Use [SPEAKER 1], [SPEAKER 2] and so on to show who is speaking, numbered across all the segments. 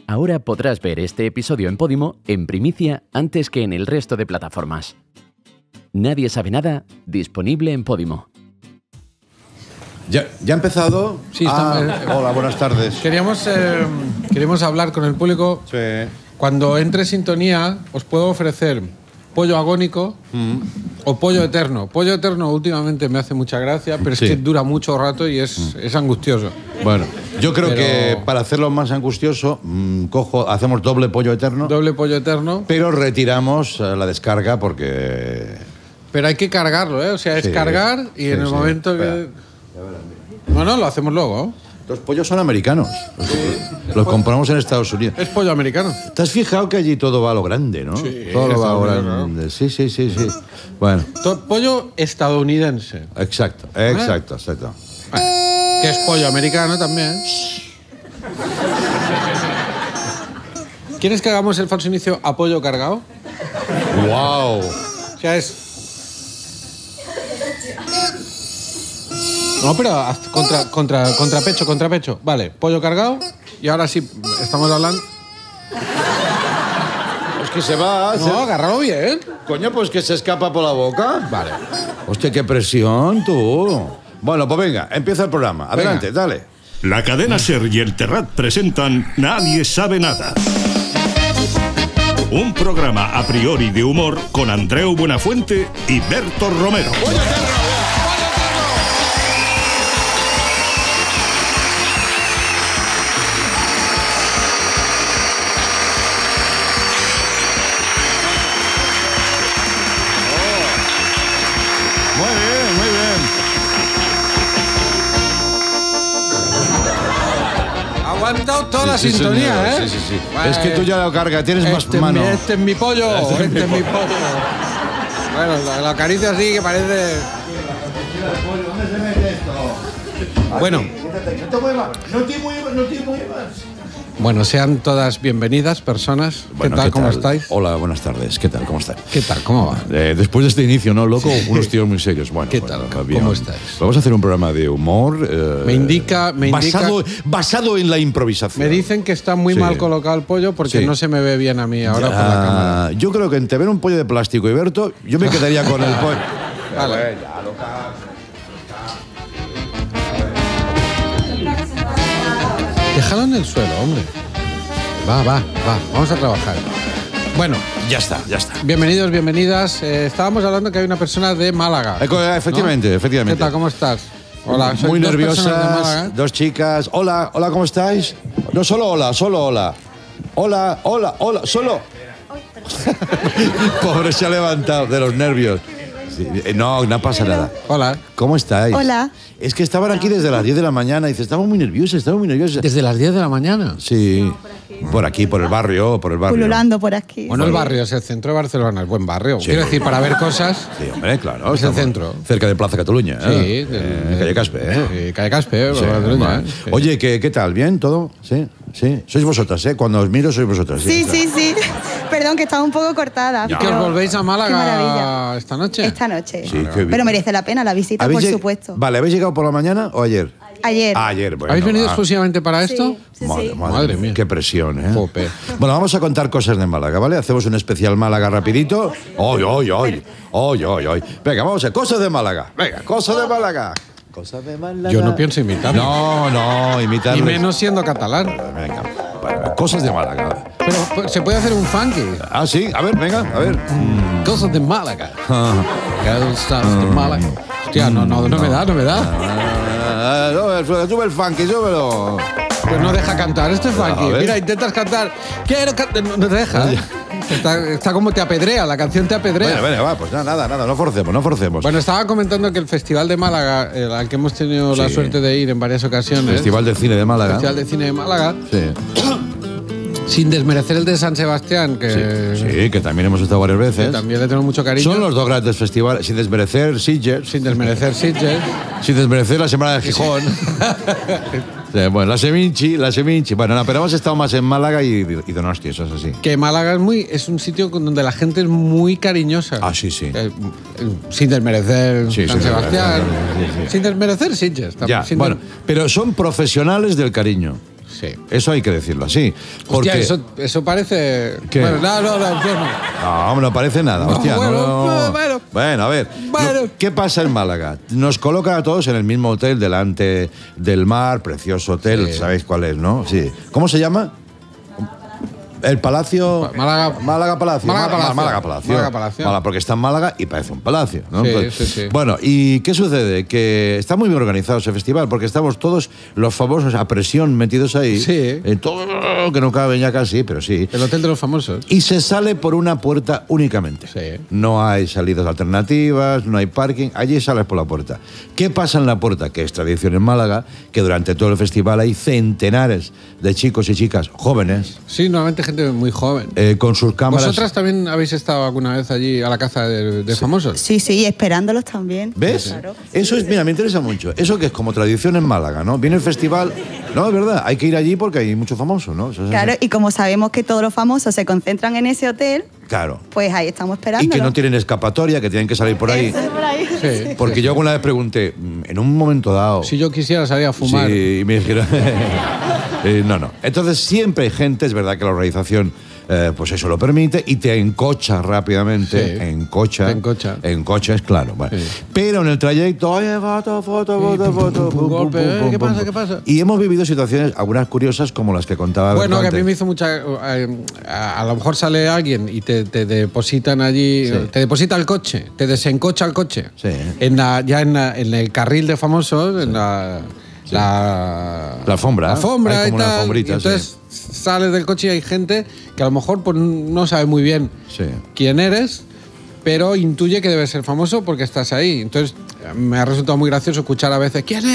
[SPEAKER 1] Ahora podrás ver este episodio en Podimo en primicia antes que en el resto de plataformas. Nadie sabe nada, disponible en Podimo.
[SPEAKER 2] ¿Ya ha empezado?
[SPEAKER 3] Sí,
[SPEAKER 2] hola, buenas tardes.
[SPEAKER 3] Queríamos hablar con el público.
[SPEAKER 2] Sí.
[SPEAKER 3] Cuando entre sintonía, os puedo ofrecer pollo agónico o pollo eterno. Pollo eterno últimamente me hace mucha gracia, pero es que dura mucho rato y es angustioso.
[SPEAKER 2] Bueno, yo creo que para hacerlo más angustioso, hacemos doble pollo eterno.
[SPEAKER 3] Doble pollo eterno.
[SPEAKER 2] Pero retiramos la descarga porque...
[SPEAKER 3] Pero hay que cargarlo, ¿eh? O sea, es cargar y en el momento que... Bueno, lo hacemos luego.
[SPEAKER 2] Los pollos son americanos. Los compramos en Estados Unidos.
[SPEAKER 3] Es pollo americano.
[SPEAKER 2] ¿Te has fijado que allí todo va a lo grande, no?
[SPEAKER 3] Sí.
[SPEAKER 2] Todo va a lo grande. Sí. Bueno.
[SPEAKER 3] Pollo estadounidense.
[SPEAKER 2] Exacto.
[SPEAKER 3] Bueno, que es pollo americano también. ¿Quieres que hagamos el falso inicio a pollo cargado?
[SPEAKER 2] ¡Wow!
[SPEAKER 3] O sea, es... No, pero contra pecho. Vale, pollo cargado. Y ahora sí, estamos hablando...
[SPEAKER 2] Es que se va...
[SPEAKER 3] No, agárralo bien.
[SPEAKER 2] Coño, pues que se escapa por la boca.
[SPEAKER 3] Vale.
[SPEAKER 2] Hostia, qué presión, tú. Bueno, pues venga, empieza el programa. Adelante, dale.
[SPEAKER 4] La cadena SER y el Terrat presentan Nadie sabe nada. Un programa a priori de humor con Andreu Buenafuente y Berto Romero.
[SPEAKER 2] Muy bien.
[SPEAKER 3] Ha aguantado toda la sintonía,
[SPEAKER 2] señor.
[SPEAKER 3] ¿eh?
[SPEAKER 2] Sí.
[SPEAKER 3] Bueno,
[SPEAKER 2] es que tú ya lo cargas, tienes más mano.
[SPEAKER 3] Este es mi pollo, este es mi pollo. Bueno, la acaricia así que parece...
[SPEAKER 2] ¿Dónde se mete esto?
[SPEAKER 3] Bueno.
[SPEAKER 2] No te muevas.
[SPEAKER 3] Bueno, sean todas bienvenidas, personas.
[SPEAKER 2] Bueno,
[SPEAKER 3] ¿Qué tal? ¿Cómo estáis?
[SPEAKER 2] Hola, buenas tardes. ¿Qué tal? ¿Cómo estáis?
[SPEAKER 3] ¿Qué tal? ¿Cómo va?
[SPEAKER 2] Después de este inicio, ¿no, loco? Unos tíos muy serios. Bueno,
[SPEAKER 3] ¿Qué tal?
[SPEAKER 2] Bien.
[SPEAKER 3] ¿Cómo estáis?
[SPEAKER 2] Vamos a hacer un programa de humor.
[SPEAKER 3] Me indica...
[SPEAKER 2] Basado en la improvisación.
[SPEAKER 3] Me dicen que está muy mal colocado el pollo porque no se me ve bien a mí ahora por la cámara.
[SPEAKER 2] Yo creo que entre ver un pollo de plástico y Berto, yo me quedaría con el pollo.
[SPEAKER 3] Vale. Déjalo en el suelo, hombre. Va. Vamos a trabajar. Bueno.
[SPEAKER 2] Ya está.
[SPEAKER 3] Bienvenidos, bienvenidas. Estábamos hablando que hay una persona de Málaga.
[SPEAKER 2] Efectivamente,
[SPEAKER 3] ¿no?
[SPEAKER 2] efectivamente.
[SPEAKER 3] ¿Qué tal? ¿Cómo estás? Hola, soy
[SPEAKER 2] muy
[SPEAKER 3] dos personas de
[SPEAKER 2] nerviosas,
[SPEAKER 3] Málaga.
[SPEAKER 2] dos chicas. Hola, ¿cómo estáis? No, solo hola. Hola, solo. Pobre, se ha levantado de los nervios. Sí, no pasa nada.
[SPEAKER 3] Hola.
[SPEAKER 2] ¿Cómo estáis?
[SPEAKER 5] Hola.
[SPEAKER 2] Es que estaban aquí desde las 10 de la mañana. Dice, estamos muy nerviosos.
[SPEAKER 3] ¿Desde las 10 de la mañana?
[SPEAKER 2] Sí. Por aquí, por el barrio.
[SPEAKER 5] Pululando por aquí.
[SPEAKER 3] Bueno, el barrio es el centro de Barcelona, el buen barrio.
[SPEAKER 2] Sí.
[SPEAKER 3] Quiero decir, para ver cosas...
[SPEAKER 2] Sí, hombre, claro.
[SPEAKER 3] Es el centro.
[SPEAKER 2] Cerca de Plaza Cataluña.
[SPEAKER 3] Sí.
[SPEAKER 2] Calle Caspe, ¿eh?
[SPEAKER 3] Sí, Calle Caspe,
[SPEAKER 2] Sí,
[SPEAKER 3] Cataluña,
[SPEAKER 2] bueno.
[SPEAKER 3] sí.
[SPEAKER 2] Oye, ¿qué tal? ¿Bien todo? Sí. Sois vosotras, ¿eh? Cuando os miro, sois vosotras.
[SPEAKER 5] Sí. Perdón, que estaba un poco cortada.
[SPEAKER 3] ¿Y que os volvéis a
[SPEAKER 5] Qué
[SPEAKER 3] Málaga
[SPEAKER 5] maravilla.
[SPEAKER 3] esta noche?
[SPEAKER 5] Esta noche.
[SPEAKER 2] Sí, qué bien.
[SPEAKER 5] Pero merece la pena la visita, por supuesto.
[SPEAKER 2] Vale, ¿habéis llegado por la mañana o ayer?
[SPEAKER 5] Ayer.
[SPEAKER 2] Ayer, bueno.
[SPEAKER 3] ¿Habéis venido exclusivamente para esto?
[SPEAKER 5] Sí.
[SPEAKER 2] Madre mía. Qué presión, ¿eh?
[SPEAKER 3] Jope.
[SPEAKER 2] Bueno, vamos a contar cosas de Málaga, ¿vale? Hacemos un especial Málaga rapidito. ¡Hoy! Venga, vamos a ver. Cosas de Málaga. Venga, cosas de Málaga. Cosas de Málaga.
[SPEAKER 3] Yo no pienso imitarlo.
[SPEAKER 2] No, imitarlo.
[SPEAKER 3] Y menos siendo catalán.
[SPEAKER 2] Venga, bueno, cosas de Málaga.
[SPEAKER 3] Pero se puede hacer un funky.
[SPEAKER 2] Ah, sí, a ver.
[SPEAKER 3] Cosas de Málaga. Cosas de Málaga. Hostia, no me da.
[SPEAKER 2] Sube el funky, súbelo.
[SPEAKER 3] Pues no deja cantar este funky. Mira, intentas cantar. Quiero cantar. No te deja. Está como te apedrea, la canción te apedrea.
[SPEAKER 2] Bueno, va, pues nada, no forcemos.
[SPEAKER 3] Bueno, estaba comentando que el Festival de Málaga, al que hemos tenido la suerte de ir en varias ocasiones.
[SPEAKER 2] Festival del Cine de Málaga.
[SPEAKER 3] Festival de Cine de Málaga.
[SPEAKER 2] Sí.
[SPEAKER 3] Sin desmerecer el de San Sebastián, que...
[SPEAKER 2] Sí, que también hemos estado varias veces.
[SPEAKER 3] Que también le tengo mucho cariño.
[SPEAKER 2] Son los dos grandes festivales, sin desmerecer Sitges.
[SPEAKER 3] Sin desmerecer Sitges.
[SPEAKER 2] Sin desmerecer la Semana de Gijón. Sí, bueno, la Seminci. Bueno, no, pero hemos estado más en Málaga y Donosti, eso es así.
[SPEAKER 3] Que Málaga es un sitio donde la gente es muy cariñosa.
[SPEAKER 2] Ah, sí.
[SPEAKER 3] Sin desmerecer San Sebastián.
[SPEAKER 2] Sí.
[SPEAKER 3] Sin desmerecer Sitges.
[SPEAKER 2] Ya, bueno, pero son profesionales del cariño.
[SPEAKER 3] Sí.
[SPEAKER 2] Eso hay que decirlo así. Porque...
[SPEAKER 3] Hostia, eso parece...
[SPEAKER 2] ¿Qué?
[SPEAKER 3] Bueno, no,
[SPEAKER 2] No, no parece nada, hostia. Bueno, a ver.
[SPEAKER 3] Bueno.
[SPEAKER 2] ¿Qué pasa en Málaga? Nos colocan a todos en el mismo hotel delante del mar, precioso hotel,
[SPEAKER 3] Sí.
[SPEAKER 2] ¿sabéis cuál es, no? Sí. ¿Cómo se llama? El Palacio...
[SPEAKER 3] Málaga Palacio.
[SPEAKER 2] Málaga Palacio.
[SPEAKER 3] Málaga Palacio.
[SPEAKER 2] Málaga, porque está en Málaga y parece un palacio, ¿no?
[SPEAKER 3] Sí,
[SPEAKER 2] Pues,
[SPEAKER 3] sí.
[SPEAKER 2] Bueno, ¿y qué sucede? Que está muy bien organizado ese festival, porque estamos todos los famosos a presión metidos ahí.
[SPEAKER 3] Sí.
[SPEAKER 2] En todo, que no caben ya casi, pero sí.
[SPEAKER 3] El hotel de los famosos.
[SPEAKER 2] Y se sale por una puerta únicamente.
[SPEAKER 3] Sí.
[SPEAKER 2] No hay salidas alternativas, no hay parking, allí sales por la puerta. ¿Qué pasa en la puerta? Que es tradición en Málaga, que durante todo el festival hay centenares de chicos y chicas jóvenes
[SPEAKER 3] Sí, normalmente gente muy joven.
[SPEAKER 2] con sus cámaras.
[SPEAKER 3] ¿Vosotras también habéis estado alguna vez allí a la caza de famosos?
[SPEAKER 5] Sí, esperándolos también.
[SPEAKER 2] ¿Ves?
[SPEAKER 5] Claro.
[SPEAKER 2] Eso es, mira, me interesa mucho. Eso que es como tradición en Málaga, ¿no? Viene el festival, no, es verdad, hay que ir allí porque hay muchos famosos, ¿no?
[SPEAKER 5] Claro, y como sabemos que todos los famosos se concentran en ese hotel,
[SPEAKER 2] Claro.
[SPEAKER 5] pues ahí estamos
[SPEAKER 2] Y
[SPEAKER 5] esperando.
[SPEAKER 2] que no tienen escapatoria, que tienen que salir por ahí.
[SPEAKER 3] Sí.
[SPEAKER 2] Porque yo alguna vez pregunté, en un momento dado...
[SPEAKER 3] Si yo quisiera salir a fumar.
[SPEAKER 2] Sí, y me dijeron... no. Entonces siempre hay gente, es verdad que la organización pues eso lo permite y te encocha rápidamente.
[SPEAKER 3] Sí.
[SPEAKER 2] Encocha.
[SPEAKER 3] Te encocha.
[SPEAKER 2] Encocha, es claro. Vale.
[SPEAKER 3] Sí.
[SPEAKER 2] Pero en el trayecto, oye, foto.
[SPEAKER 3] Un golpe, ¿qué pasa? ¿Qué pasa?
[SPEAKER 2] Y hemos vivido situaciones, algunas curiosas, como las que contaba
[SPEAKER 3] Bueno, que a
[SPEAKER 2] Berto
[SPEAKER 3] mí me
[SPEAKER 2] antes.
[SPEAKER 3] hizo mucha... a lo mejor sale alguien y te depositan allí...
[SPEAKER 2] Sí.
[SPEAKER 3] Te deposita el coche, te desencocha el coche.
[SPEAKER 2] Sí.
[SPEAKER 3] En el carril de famosos, en la
[SPEAKER 2] alfombra.
[SPEAKER 3] La alfombra
[SPEAKER 2] Hay
[SPEAKER 3] y
[SPEAKER 2] como una
[SPEAKER 3] tal.
[SPEAKER 2] alfombrita,
[SPEAKER 3] Y entonces sales del coche y hay gente que a lo mejor pues, no sabe muy bien
[SPEAKER 2] Sí.
[SPEAKER 3] quién eres, pero intuye que debes ser famoso porque estás ahí. Entonces me ha resultado muy gracioso escuchar a veces ¿quién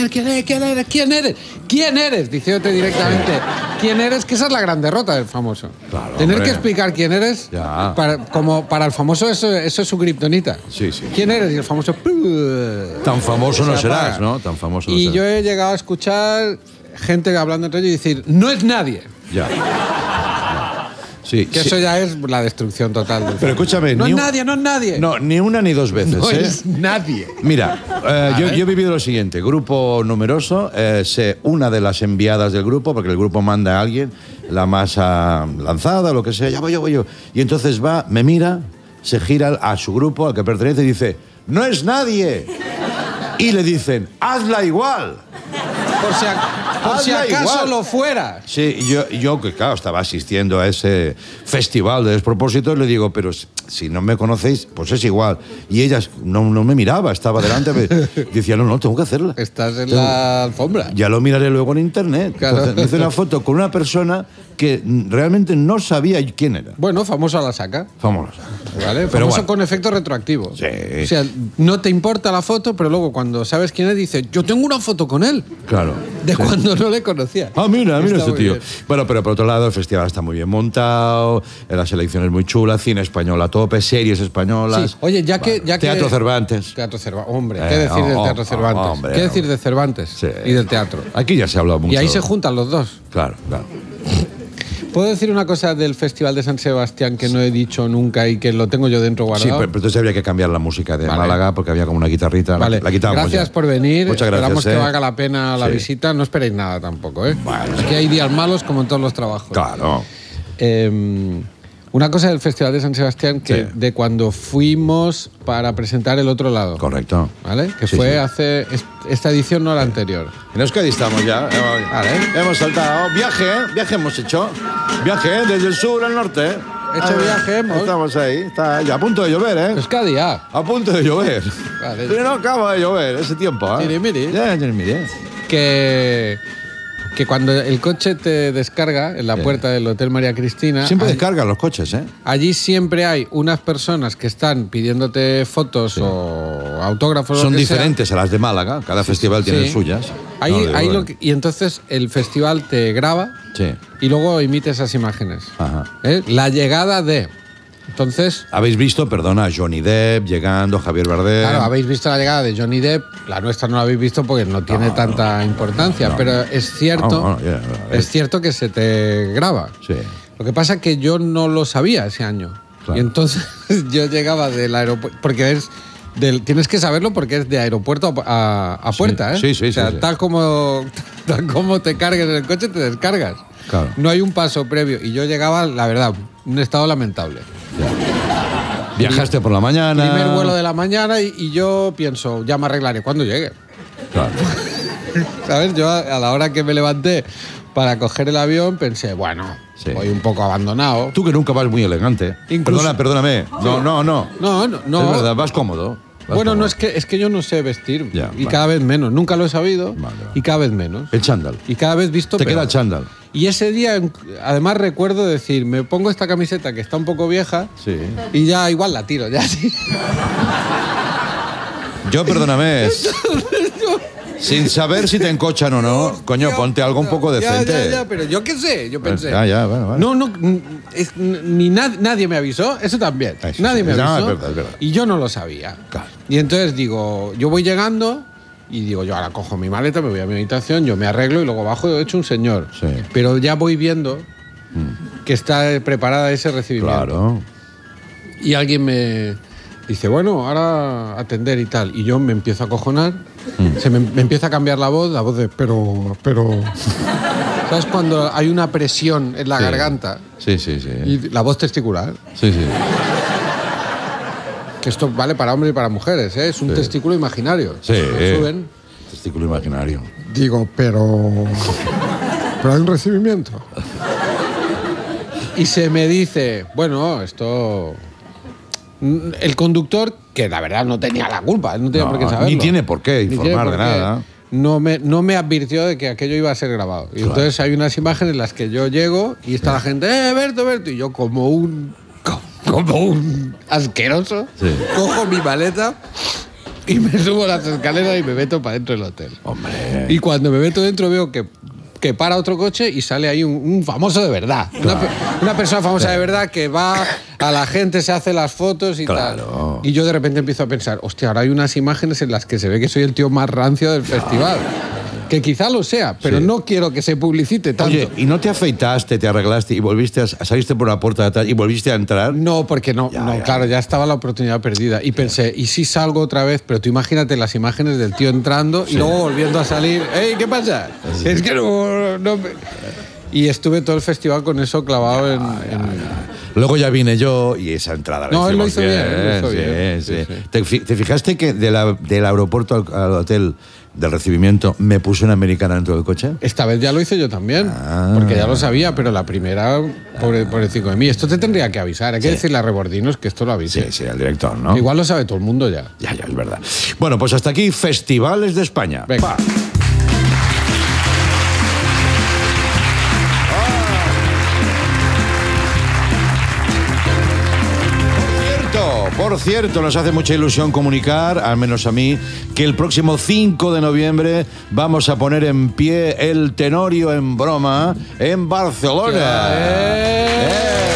[SPEAKER 3] eres? Diciéndote directamente ¿quién eres? Que esa es la gran derrota del famoso.
[SPEAKER 2] Claro,
[SPEAKER 3] Tener
[SPEAKER 2] hombre.
[SPEAKER 3] que explicar quién eres,
[SPEAKER 2] Ya.
[SPEAKER 3] como para el famoso eso es su kriptonita.
[SPEAKER 2] Sí.
[SPEAKER 3] ¿Quién eres? Y el famoso...
[SPEAKER 2] Tan famoso no
[SPEAKER 3] se
[SPEAKER 2] serás,
[SPEAKER 3] apaga.
[SPEAKER 2] ¿no? Tan famoso no
[SPEAKER 3] Y
[SPEAKER 2] serás.
[SPEAKER 3] yo he llegado a escuchar gente hablando entre ellos y decir, no es nadie.
[SPEAKER 2] Ya. Sí,
[SPEAKER 3] Que
[SPEAKER 2] sí.
[SPEAKER 3] eso ya es la destrucción total. Del
[SPEAKER 2] Pero escúchame,
[SPEAKER 3] no
[SPEAKER 2] ni
[SPEAKER 3] es
[SPEAKER 2] un-
[SPEAKER 3] nadie, no es nadie.
[SPEAKER 2] No, ni una ni dos veces,
[SPEAKER 3] No
[SPEAKER 2] ¿eh?
[SPEAKER 3] es nadie.
[SPEAKER 2] Mira, yo he vivido lo siguiente, grupo numeroso, una de las enviadas del grupo, porque el grupo manda a alguien, la más lanzada, lo que sea, ya voy yo. Y entonces va, me mira, se gira a su grupo, al que pertenece, y dice, ¡no es nadie! Y le dicen, ¡hazla igual!
[SPEAKER 3] Por si
[SPEAKER 2] Hazla
[SPEAKER 3] acaso
[SPEAKER 2] igual.
[SPEAKER 3] lo fuera.
[SPEAKER 2] Sí, yo que claro, estaba asistiendo a ese festival de despropósitos, le digo, pero si no me conocéis, pues es igual. Y ella no me miraba, estaba delante, decía, no, tengo que hacerla.
[SPEAKER 3] Estás en
[SPEAKER 2] Tengo-
[SPEAKER 3] la alfombra.
[SPEAKER 2] Ya lo miraré luego en internet.
[SPEAKER 3] Claro.
[SPEAKER 2] Entonces, me hice una foto con una persona que realmente no sabía quién era.
[SPEAKER 3] Bueno, famoso a la saca.
[SPEAKER 2] Vámonos.
[SPEAKER 3] ¿Vale?
[SPEAKER 2] Pero
[SPEAKER 3] Famoso
[SPEAKER 2] bueno.
[SPEAKER 3] con efecto retroactivo.
[SPEAKER 2] Sí.
[SPEAKER 3] O sea, no te importa la foto, pero luego cuando sabes quién es, dices, yo tengo una foto con él.
[SPEAKER 2] Claro.
[SPEAKER 3] De
[SPEAKER 2] Sí.
[SPEAKER 3] cuando no le conocía.
[SPEAKER 2] Ah, mira
[SPEAKER 3] Está
[SPEAKER 2] ese
[SPEAKER 3] muy
[SPEAKER 2] tío.
[SPEAKER 3] bien.
[SPEAKER 2] Bueno, pero por otro lado, el festival está muy bien montado, la selección es muy chula, cine español a tope, series españolas.
[SPEAKER 3] Sí. Oye, ya que...
[SPEAKER 2] Teatro Cervantes.
[SPEAKER 3] Teatro Cervantes. Hombre, ¿qué decir del Teatro Cervantes?
[SPEAKER 2] hombre,
[SPEAKER 3] ¿Qué decir de Cervantes
[SPEAKER 2] Sí.
[SPEAKER 3] y del teatro?
[SPEAKER 2] Aquí ya se ha hablado mucho.
[SPEAKER 3] Y ahí se juntan los dos.
[SPEAKER 2] Claro.
[SPEAKER 3] ¿Puedo decir una cosa del Festival de San Sebastián que no he dicho nunca y que lo tengo yo dentro
[SPEAKER 2] Sí,
[SPEAKER 3] guardado?
[SPEAKER 2] pero entonces habría que cambiar la música de
[SPEAKER 3] Vale.
[SPEAKER 2] Málaga porque había como una guitarrita.
[SPEAKER 3] Vale,
[SPEAKER 2] La quitamos
[SPEAKER 3] gracias
[SPEAKER 2] ya.
[SPEAKER 3] por venir.
[SPEAKER 2] Muchas gracias.
[SPEAKER 3] Esperamos que valga la pena la
[SPEAKER 2] Sí.
[SPEAKER 3] visita. No esperéis nada tampoco, ¿eh?
[SPEAKER 2] Bueno,
[SPEAKER 3] Aquí hay días malos como en todos los trabajos.
[SPEAKER 2] Claro.
[SPEAKER 3] Una cosa del Festival de San Sebastián que
[SPEAKER 2] Sí.
[SPEAKER 3] de cuando fuimos para presentar El Otro Lado.
[SPEAKER 2] Correcto.
[SPEAKER 3] ¿Vale? Que
[SPEAKER 2] Sí,
[SPEAKER 3] fue
[SPEAKER 2] sí.
[SPEAKER 3] hace esta edición, no la anterior.
[SPEAKER 2] En Euskadi estamos ya.
[SPEAKER 3] Vale.
[SPEAKER 2] Hemos saltado. Viaje hemos hecho. Viaje desde el sur al norte.
[SPEAKER 3] Hecho viaje hemos.
[SPEAKER 2] Estamos ahí. Está ya a punto de llover, ¿eh?
[SPEAKER 3] Euskadi, ya.
[SPEAKER 2] A punto de llover.
[SPEAKER 3] Vale.
[SPEAKER 2] Pero no acaba de llover ese tiempo, ¿eh?
[SPEAKER 3] Miri.
[SPEAKER 2] Ya, mire.
[SPEAKER 3] Que cuando el coche te descarga en la
[SPEAKER 2] Sí.
[SPEAKER 3] puerta del Hotel María Cristina,
[SPEAKER 2] Siempre
[SPEAKER 3] allí,
[SPEAKER 2] descargan los coches, ¿eh?
[SPEAKER 3] allí siempre hay unas personas que están pidiéndote fotos o autógrafos.
[SPEAKER 2] Son
[SPEAKER 3] lo que sea.
[SPEAKER 2] diferentes a las de Málaga. Cada festival tiene
[SPEAKER 3] Sí.
[SPEAKER 2] suyas.
[SPEAKER 3] Ahí,
[SPEAKER 2] No, digo,
[SPEAKER 3] ahí
[SPEAKER 2] bueno.
[SPEAKER 3] y entonces el festival te graba
[SPEAKER 2] Sí.
[SPEAKER 3] y luego emite esas imágenes.
[SPEAKER 2] Ajá.
[SPEAKER 3] La llegada de... Entonces,
[SPEAKER 2] Habéis visto, perdona, a Johnny Depp llegando, Javier Bardem.
[SPEAKER 3] claro, habéis visto la llegada de Johnny Depp. La nuestra no la habéis visto porque no tiene tanta importancia, pero es cierto, es cierto que se te graba.
[SPEAKER 2] Sí.
[SPEAKER 3] Lo que pasa es que yo no lo sabía ese año.
[SPEAKER 2] Claro.
[SPEAKER 3] Y entonces yo llegaba del aeropuerto, porque es Tienes que saberlo porque es de aeropuerto a puerta, ¿eh?
[SPEAKER 2] Sí.
[SPEAKER 3] O sea,
[SPEAKER 2] sí.
[SPEAKER 3] tal como te cargues en el coche, te descargas.
[SPEAKER 2] Claro.
[SPEAKER 3] No hay un paso previo. Y yo llegaba, la verdad, en un estado lamentable.
[SPEAKER 2] Viajaste por la mañana.
[SPEAKER 3] Primer vuelo de la mañana y yo pienso, ya me arreglaré cuando llegue.
[SPEAKER 2] Claro.
[SPEAKER 3] ¿Sabes? Yo a la hora que me levanté para coger el avión pensé, bueno,
[SPEAKER 2] Sí.
[SPEAKER 3] voy un poco abandonado.
[SPEAKER 2] Tú que nunca vas muy elegante.
[SPEAKER 3] Incluso-
[SPEAKER 2] Perdóname. No.
[SPEAKER 3] No.
[SPEAKER 2] Es verdad, vas cómodo.
[SPEAKER 3] Bueno, no es que yo no sé vestir
[SPEAKER 2] Ya,
[SPEAKER 3] y
[SPEAKER 2] vale.
[SPEAKER 3] cada vez menos. Nunca lo he sabido
[SPEAKER 2] Vale.
[SPEAKER 3] y cada vez menos.
[SPEAKER 2] El chándal.
[SPEAKER 3] Y cada vez visto
[SPEAKER 2] Te
[SPEAKER 3] peor.
[SPEAKER 2] queda el chándal.
[SPEAKER 3] Y ese día, además recuerdo decir, me pongo esta camiseta que está un poco vieja
[SPEAKER 2] Sí.
[SPEAKER 3] y ya igual la tiro, ya sí.
[SPEAKER 2] Yo, perdóname, sin saber si te encochan o no, coño, ponte algo un poco decente.
[SPEAKER 3] Ya, pero yo qué sé, yo pensé.
[SPEAKER 2] Bueno.
[SPEAKER 3] No, nadie me avisó, eso también.
[SPEAKER 2] Eso
[SPEAKER 3] Nadie
[SPEAKER 2] sí.
[SPEAKER 3] me
[SPEAKER 2] No,
[SPEAKER 3] avisó.
[SPEAKER 2] es verdad.
[SPEAKER 3] Y yo no lo sabía.
[SPEAKER 2] Claro.
[SPEAKER 3] Y entonces digo, yo voy llegando y digo, yo ahora cojo mi maleta, me voy a mi habitación, yo me arreglo y luego bajo he hecho un señor.
[SPEAKER 2] Sí.
[SPEAKER 3] Pero ya voy viendo que está preparada ese recibimiento.
[SPEAKER 2] Claro.
[SPEAKER 3] Y alguien me dice, bueno, ahora atender y tal. Y yo me empiezo a acojonar, me empieza a cambiar la voz de pero... ¿Sabes cuando hay una presión en la
[SPEAKER 2] Sí.
[SPEAKER 3] garganta?
[SPEAKER 2] Sí.
[SPEAKER 3] Y la voz testicular.
[SPEAKER 2] Sí.
[SPEAKER 3] Que esto vale para hombres y para mujeres, ¿eh? Es un testículo imaginario.
[SPEAKER 2] Sí.
[SPEAKER 3] Lo suben.
[SPEAKER 2] Testículo imaginario.
[SPEAKER 3] Digo, pero hay un recibimiento. Y se me dice, bueno, esto... El conductor, que la verdad no tenía la culpa, no tenía por qué saberlo.
[SPEAKER 2] Ni tiene por qué
[SPEAKER 3] Ni
[SPEAKER 2] informar
[SPEAKER 3] tiene
[SPEAKER 2] de
[SPEAKER 3] por qué.
[SPEAKER 2] nada.
[SPEAKER 3] No me advirtió de que aquello iba a ser grabado. Y entonces hay unas imágenes en las que yo llego y está la gente, Berto, y yo como un asqueroso,
[SPEAKER 2] Sí.
[SPEAKER 3] cojo mi maleta y me subo las escaleras y me meto para dentro del hotel.
[SPEAKER 2] Hombre.
[SPEAKER 3] Y cuando me meto dentro veo que para otro coche y sale ahí un famoso de verdad. Una persona famosa de verdad que va a la gente, se hace las fotos y
[SPEAKER 2] Claro.
[SPEAKER 3] tal. Y yo de repente empiezo a pensar, hostia, ahora hay unas imágenes en las que se ve que soy el tío más rancio del festival. Que quizá lo sea, pero
[SPEAKER 2] Sí.
[SPEAKER 3] no quiero que se publicite tanto.
[SPEAKER 2] Oye, ¿y no te afeitaste, te arreglaste y volviste saliste por la puerta de atrás y volviste a entrar?
[SPEAKER 3] No, porque no,
[SPEAKER 2] Ya.
[SPEAKER 3] claro, ya estaba la oportunidad perdida. Y pensé, ¿y si salgo otra vez? Pero tú imagínate las imágenes del tío entrando y luego volviendo a salir. ¡Ey, qué pasa! Es que no me... Y estuve todo el festival con eso clavado en...
[SPEAKER 2] Luego ya vine yo y esa entrada la
[SPEAKER 3] No, él lo
[SPEAKER 2] hicimos
[SPEAKER 3] hizo bien, él lo hizo
[SPEAKER 2] sí,
[SPEAKER 3] bien.
[SPEAKER 2] sí.
[SPEAKER 3] Sí.
[SPEAKER 2] ¿Te fijaste que del aeropuerto al hotel del recibimiento me puse una americana dentro del coche?
[SPEAKER 3] Esta vez ya lo hice yo también,
[SPEAKER 2] Ah.
[SPEAKER 3] porque ya lo sabía, pero la primera, pobrecito de mí. Esto te tendría que avisar, hay que decirle a Rebordinos que esto lo avise.
[SPEAKER 2] Sí, el director, ¿no?
[SPEAKER 3] Igual lo sabe todo el mundo ya.
[SPEAKER 2] Ya, es verdad. Bueno, pues hasta aquí Festivales de España.
[SPEAKER 3] Venga.
[SPEAKER 2] Va. Por cierto, nos hace mucha ilusión comunicar, al menos a mí, que el próximo 5 de noviembre vamos a poner en pie el Tenorio en Broma en Barcelona.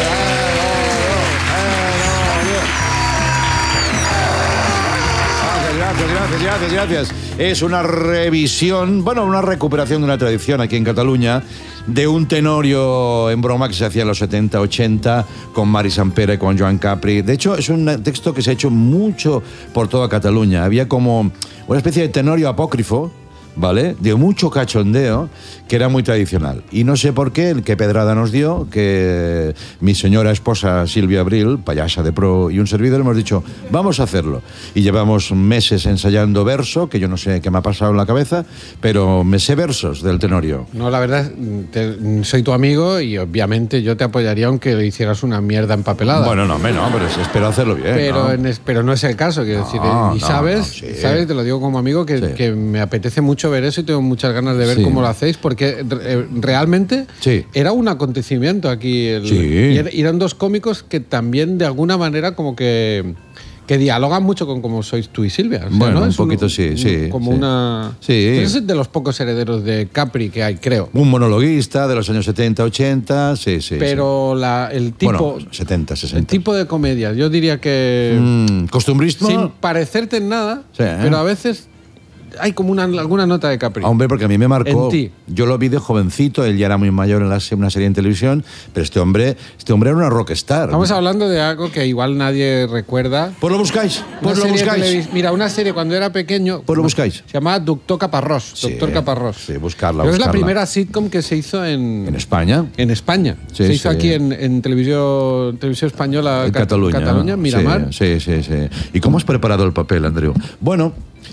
[SPEAKER 2] Gracias. Es una revisión, bueno, una recuperación de una tradición aquí en Cataluña de un Tenorio en Broma que se hacía en los 70, 80 con Mari Sampere, con Joan Capri. De hecho, es un texto que se ha hecho mucho por toda Cataluña. Había como una especie de Tenorio apócrifo, ¿vale? De mucho cachondeo, que era muy tradicional. Y no sé por qué, el que pedrada nos dio, que mi señora esposa Silvia Abril, payasa de pro, y un servidor hemos dicho, vamos a hacerlo. Y llevamos meses ensayando verso, que yo no sé qué me ha pasado en la cabeza, pero me sé versos del Tenorio.
[SPEAKER 3] No, la verdad, soy tu amigo y obviamente yo te apoyaría aunque le hicieras una mierda empapelada.
[SPEAKER 2] Bueno, no, pero espero hacerlo bien.
[SPEAKER 3] Pero
[SPEAKER 2] ¿no?
[SPEAKER 3] Pero no es el caso, quiero decir. Y
[SPEAKER 2] no,
[SPEAKER 3] sabes,
[SPEAKER 2] sí.
[SPEAKER 3] sabes, te lo digo como amigo, que,
[SPEAKER 2] Sí.
[SPEAKER 3] que me apetece mucho ver eso y tengo muchas ganas de ver
[SPEAKER 2] Sí.
[SPEAKER 3] cómo lo hacéis, porque realmente
[SPEAKER 2] Sí.
[SPEAKER 3] era un acontecimiento aquí.
[SPEAKER 2] Sí.
[SPEAKER 3] Y eran dos cómicos que también de alguna manera como que dialogan mucho con cómo sois tú y Silvia. O sea,
[SPEAKER 2] Bueno,
[SPEAKER 3] ¿no?
[SPEAKER 2] un
[SPEAKER 3] Es
[SPEAKER 2] poquito sí.
[SPEAKER 3] Como
[SPEAKER 2] sí.
[SPEAKER 3] una...
[SPEAKER 2] Sí.
[SPEAKER 3] Pues es de los pocos herederos de Capri que hay, creo.
[SPEAKER 2] Un monologuista de los años 70, 80, sí.
[SPEAKER 3] Pero el tipo...
[SPEAKER 2] Bueno, 70, 60.
[SPEAKER 3] El tipo de comedia, yo diría que...
[SPEAKER 2] ¿Costumbrismo?
[SPEAKER 3] Sin parecerte en nada,
[SPEAKER 2] Sí.
[SPEAKER 3] pero a veces hay como alguna nota de Capri.
[SPEAKER 2] Hombre, porque a mí me marcó.
[SPEAKER 3] En ti.
[SPEAKER 2] Yo lo vi de jovencito, él ya era muy mayor en una serie en televisión, pero este hombre era una rockstar.
[SPEAKER 3] Estamos hablando de algo que igual nadie recuerda.
[SPEAKER 2] Pues lo buscáis, pues lo
[SPEAKER 3] Una serie
[SPEAKER 2] buscáis.
[SPEAKER 3] Mira, una serie cuando era pequeño.
[SPEAKER 2] Pues lo buscáis.
[SPEAKER 3] Se llamaba Doctor Caparrós.
[SPEAKER 2] Sí,
[SPEAKER 3] Doctor Caparrós.
[SPEAKER 2] Sí, buscarla.
[SPEAKER 3] Pero es la
[SPEAKER 2] buscarla.
[SPEAKER 3] primera sitcom que se hizo
[SPEAKER 2] ¿En España?
[SPEAKER 3] En España.
[SPEAKER 2] Sí,
[SPEAKER 3] se hizo
[SPEAKER 2] sí.
[SPEAKER 3] aquí en televisión española.
[SPEAKER 2] En Cataluña.
[SPEAKER 3] Cataluña, Miramar.
[SPEAKER 2] Sí. ¿Y cómo has preparado el papel, Andreu? Bueno,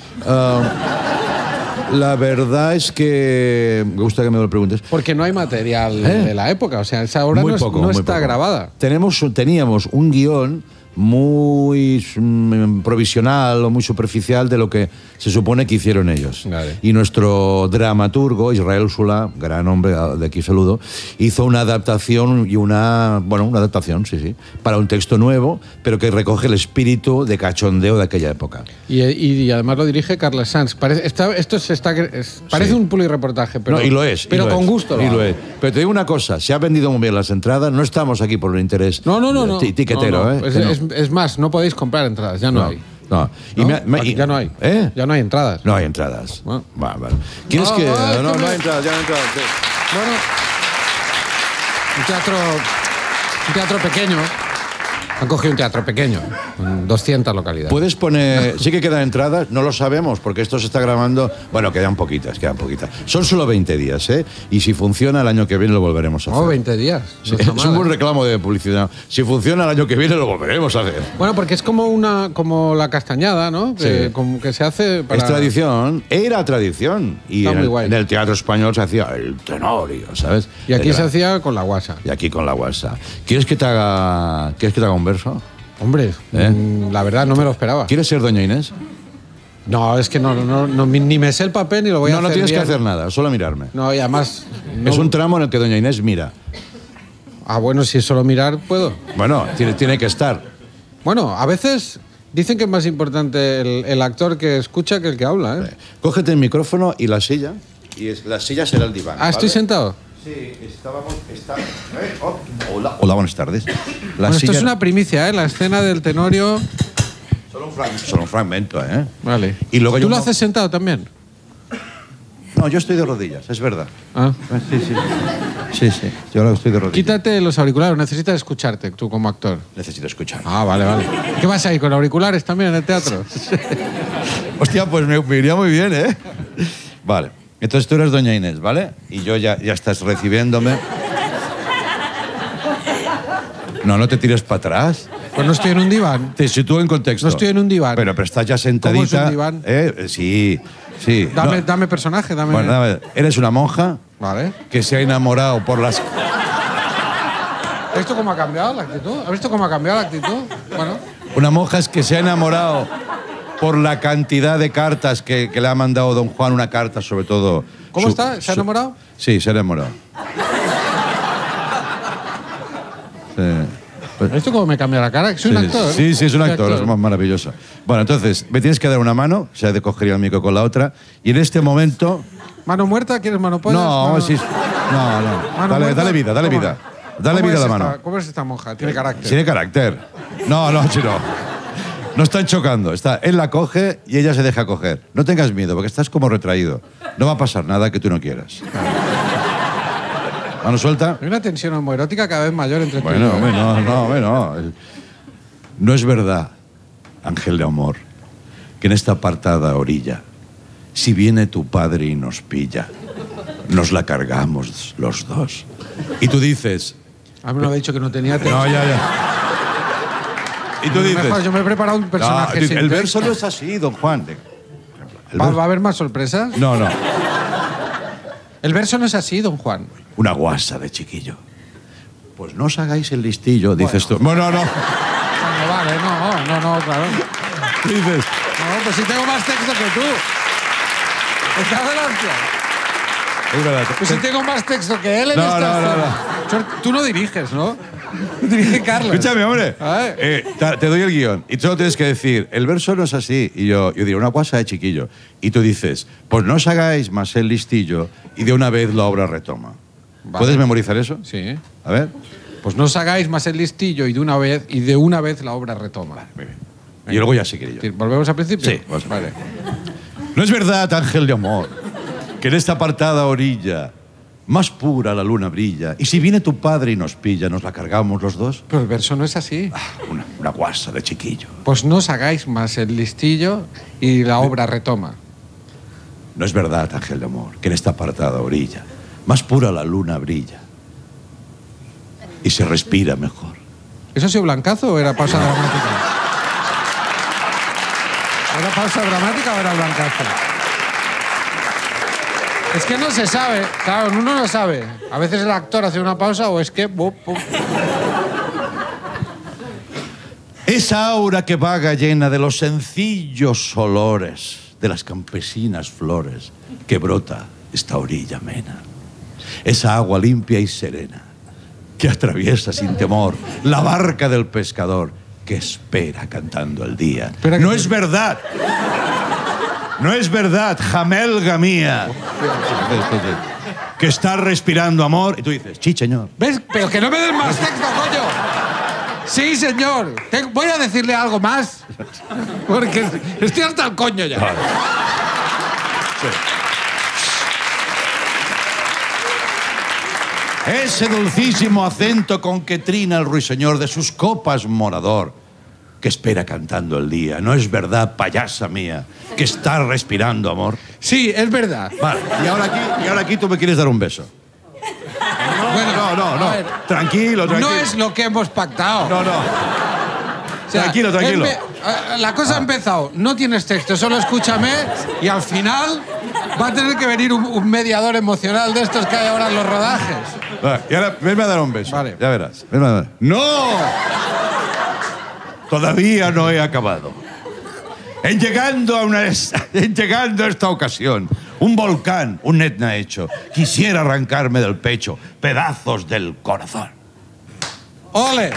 [SPEAKER 2] la verdad es que me gusta que me lo preguntes.
[SPEAKER 3] Porque no hay material de la época. O sea, esa obra
[SPEAKER 2] Muy
[SPEAKER 3] no,
[SPEAKER 2] poco,
[SPEAKER 3] no
[SPEAKER 2] muy
[SPEAKER 3] está
[SPEAKER 2] poco.
[SPEAKER 3] grabada.
[SPEAKER 2] Teníamos un guión muy provisional o muy superficial de lo que se supone que hicieron ellos.
[SPEAKER 3] Vale.
[SPEAKER 2] Y nuestro dramaturgo, Israel Solà, gran hombre, de aquí saludo, hizo una adaptación una adaptación, sí, para un texto nuevo, pero que recoge el espíritu de cachondeo de aquella época.
[SPEAKER 3] Y además lo dirige Carles Sanz. Parece un publireportaje, pero,
[SPEAKER 2] No, y lo es.
[SPEAKER 3] pero
[SPEAKER 2] y lo
[SPEAKER 3] con
[SPEAKER 2] es,
[SPEAKER 3] gusto.
[SPEAKER 2] y lo es. Pero te digo una cosa, se ha vendido muy bien las entradas, no estamos aquí por un interés
[SPEAKER 3] No.
[SPEAKER 2] tiquetero.
[SPEAKER 3] No.
[SPEAKER 2] Que no.
[SPEAKER 3] Es más, no podéis comprar entradas, ya no hay.
[SPEAKER 2] No.
[SPEAKER 3] ¿No? Ya no hay.
[SPEAKER 2] ¿Eh?
[SPEAKER 3] Ya no hay entradas.
[SPEAKER 2] No hay entradas.
[SPEAKER 3] Bueno.
[SPEAKER 2] Vale. ¿Quieres
[SPEAKER 3] No,
[SPEAKER 2] que.?
[SPEAKER 3] no, es que
[SPEAKER 2] No
[SPEAKER 3] me-
[SPEAKER 2] hay entradas, ya no hay entradas. Sí.
[SPEAKER 3] Bueno, un teatro pequeño. Han cogido un teatro pequeño, con 200 localidades.
[SPEAKER 2] Puedes poner. Sí que quedan entradas, no lo sabemos, porque esto se está grabando. Bueno, quedan poquitas. Son solo 20 días, ¿eh? Y si funciona, el año que viene lo volveremos a hacer.
[SPEAKER 3] 20 días.
[SPEAKER 2] Sí,
[SPEAKER 3] No está
[SPEAKER 2] es
[SPEAKER 3] mal,
[SPEAKER 2] un buen
[SPEAKER 3] ¿eh?
[SPEAKER 2] reclamo de publicidad. Si funciona, el año que viene lo volveremos a hacer.
[SPEAKER 3] Bueno, porque es como la castañada, ¿no? Que,
[SPEAKER 2] Sí.
[SPEAKER 3] como que se hace para...
[SPEAKER 2] Es tradición, era tradición. Y
[SPEAKER 3] Está
[SPEAKER 2] en
[SPEAKER 3] muy
[SPEAKER 2] el,
[SPEAKER 3] guay.
[SPEAKER 2] en el teatro español se hacía el tenorio, ¿sabes?
[SPEAKER 3] Y aquí
[SPEAKER 2] Era-
[SPEAKER 3] se hacía con la guasa.
[SPEAKER 2] Y aquí con la guasa. ¿Quieres que te haga un verso?
[SPEAKER 3] Hombre,
[SPEAKER 2] ¿Eh?
[SPEAKER 3] la verdad no me lo esperaba.
[SPEAKER 2] ¿Quieres ser doña Inés?
[SPEAKER 3] No, es que no, ni me sé el papel ni lo voy a hacer
[SPEAKER 2] No tienes
[SPEAKER 3] bien.
[SPEAKER 2] que hacer nada, solo mirarme.
[SPEAKER 3] No, y además... no-
[SPEAKER 2] Es un tramo en el que doña Inés mira.
[SPEAKER 3] Ah, bueno, si es solo mirar, puedo.
[SPEAKER 2] Bueno, tiene que estar.
[SPEAKER 3] Bueno, a veces dicen que es más importante el actor que escucha que el que habla, ¿eh?
[SPEAKER 2] Cógete el micrófono y la silla. La silla será el diván.
[SPEAKER 3] Ah, estoy sentado.
[SPEAKER 2] Sí, Hola, buenas tardes.
[SPEAKER 3] Bueno, esto es una primicia, ¿eh? La escena del tenorio...
[SPEAKER 2] Solo un fragmento, ¿eh?
[SPEAKER 3] Vale.
[SPEAKER 2] Y luego
[SPEAKER 3] ¿Tú
[SPEAKER 2] yo
[SPEAKER 3] lo
[SPEAKER 2] no-
[SPEAKER 3] haces sentado también?
[SPEAKER 2] No, yo estoy de rodillas, es verdad.
[SPEAKER 3] Ah.
[SPEAKER 2] Sí. Yo ahora estoy de rodillas.
[SPEAKER 3] Quítate los auriculares, necesitas escucharte tú como actor.
[SPEAKER 2] Necesito escuchar.
[SPEAKER 3] Ah, vale. ¿Qué vas ahí, con auriculares también en el teatro?
[SPEAKER 2] Hostia, pues me iría muy bien, ¿eh? Vale. Entonces tú eres doña Inés, ¿vale? Y yo ya estás recibiéndome. No te tires para atrás.
[SPEAKER 3] Pues no estoy en un diván.
[SPEAKER 2] Te sitúo en contexto.
[SPEAKER 3] No estoy en un diván.
[SPEAKER 2] Pero estás ya sentadita.
[SPEAKER 3] ¿Cómo es un diván?
[SPEAKER 2] Sí. No.
[SPEAKER 3] Dame personaje, dame...
[SPEAKER 2] Bueno, dame. Eres una monja
[SPEAKER 3] Vale.
[SPEAKER 2] que se ha enamorado por las...
[SPEAKER 3] ¿Has visto cómo ha cambiado la actitud? ¿Has visto cómo ha cambiado la actitud? Bueno.
[SPEAKER 2] Una monja es que se ha enamorado por la cantidad de cartas que le ha mandado don Juan, una carta sobre todo...
[SPEAKER 3] ¿Cómo está? ¿Se ha enamorado?
[SPEAKER 2] Sí, se ha enamorado. Sí.
[SPEAKER 3] ¿Has visto cómo me cambia la cara? Que soy un actor.
[SPEAKER 2] Sí, es un
[SPEAKER 3] Soy
[SPEAKER 2] actor, es maravilloso. Bueno, entonces, me tienes que dar una mano, o sea, de coger el micro con la otra, y en este momento...
[SPEAKER 3] ¿Mano muerta? ¿Quieres mano pollas?
[SPEAKER 2] No.
[SPEAKER 3] Mano
[SPEAKER 2] Dale vida. Dale
[SPEAKER 3] ¿Cómo?
[SPEAKER 2] vida a la mano.
[SPEAKER 3] ¿Cómo es esta monja? Tiene carácter.
[SPEAKER 2] Tiene carácter. No, chino. No están chocando. Él la coge y ella se deja coger. No tengas miedo, porque estás como retraído. No va a pasar nada que tú no quieras. Mano suelta.
[SPEAKER 3] Hay una tensión homoerótica cada vez mayor entre tú y
[SPEAKER 2] Bueno,
[SPEAKER 3] yo, ¿eh?
[SPEAKER 2] no. No es verdad, ángel de amor, que en esta apartada orilla, si viene tu padre y nos pilla, nos la cargamos los dos. Y tú dices...
[SPEAKER 3] A mí me lo ha dicho que no tenía
[SPEAKER 2] No, ya. Y tú dices...
[SPEAKER 3] Mejor, yo me he preparado un personaje
[SPEAKER 2] el
[SPEAKER 3] sin
[SPEAKER 2] verso
[SPEAKER 3] texto.
[SPEAKER 2] no es así, don Juan.
[SPEAKER 3] ¿Va a haber más sorpresas?
[SPEAKER 2] No.
[SPEAKER 3] El verso no es así, don Juan.
[SPEAKER 2] Una guasa de chiquillo. Pues no os hagáis el listillo, dices tú. Bueno, no.
[SPEAKER 3] Bueno, vale, no, claro.
[SPEAKER 2] Dices...
[SPEAKER 3] No, pues si tengo más texto que tú. Está adelante.
[SPEAKER 2] Es verdad.
[SPEAKER 3] Pues si tengo más texto que él en
[SPEAKER 2] No,
[SPEAKER 3] esta
[SPEAKER 2] no.
[SPEAKER 3] escena. Tú no diriges, ¿no? Dirige Carlos.
[SPEAKER 2] Escúchame, hombre.
[SPEAKER 3] A ver.
[SPEAKER 2] Te doy el guión y tú solo tienes que decir, el verso no es así. Y yo diré, una guasa de chiquillo. Y tú dices, pues no os hagáis más el listillo y de una vez la obra retoma.
[SPEAKER 3] Vale.
[SPEAKER 2] ¿Puedes memorizar eso?
[SPEAKER 3] Sí.
[SPEAKER 2] A ver.
[SPEAKER 3] Pues no os hagáis más el listillo y de una vez la obra retoma.
[SPEAKER 2] Muy bien. Y luego ya seguiré yo.
[SPEAKER 3] ¿Volvemos al principio?
[SPEAKER 2] Sí, vamos.
[SPEAKER 3] Vale.
[SPEAKER 2] No es verdad, ángel de amor, que en esta apartada orilla más pura la luna brilla. Y si viene tu padre y nos pilla, ¿nos la cargamos los dos?
[SPEAKER 3] Pero el verso no es así.
[SPEAKER 2] Una guasa de chiquillo.
[SPEAKER 3] Pues no os hagáis más el listillo y la obra retoma.
[SPEAKER 2] No es verdad, ángel de amor, que en esta apartada orilla más pura la luna brilla. Y se respira mejor.
[SPEAKER 3] ¿Eso ha sido blancazo o era pausa dramática? ¿Era pausa dramática o era blancazo? Es que no se sabe. Claro, uno no sabe. A veces el actor hace una pausa o es que...
[SPEAKER 2] Esa aura que vaga llena de los sencillos olores de las campesinas flores que brota esta orilla amena. Esa agua limpia y serena que atraviesa sin temor la barca del pescador que espera cantando el día. No es verdad. No es verdad, jamelga mía, que estás respirando amor y tú dices, sí, señor.
[SPEAKER 3] ¿Ves? Pero que no me des más texto, coño. Sí, señor. Voy a decirle algo más. Porque estoy hasta el coño ya.
[SPEAKER 2] Vale. Sí. Ese dulcísimo acento con que trina el ruiseñor de sus copas morador, que espera cantando el día. No es verdad, payasa mía, que estás respirando amor.
[SPEAKER 3] Sí, es verdad.
[SPEAKER 2] Vale, y ahora aquí tú me quieres dar un beso.
[SPEAKER 3] Bueno,
[SPEAKER 2] no. Tranquilo.
[SPEAKER 3] No es lo que hemos pactado.
[SPEAKER 2] No. O sea, tranquilo.
[SPEAKER 3] La cosa ha empezado. No tienes texto, solo escúchame y al final va a tener que venir un mediador emocional de estos que hay ahora en los rodajes.
[SPEAKER 2] Vale, y ahora venme a dar un beso.
[SPEAKER 3] Vale.
[SPEAKER 2] Ya verás. ¡No! Todavía no he acabado. En llegando a esta ocasión, un volcán, un Etna hecho, quisiera arrancarme del pecho pedazos del corazón.
[SPEAKER 3] ¡Ole!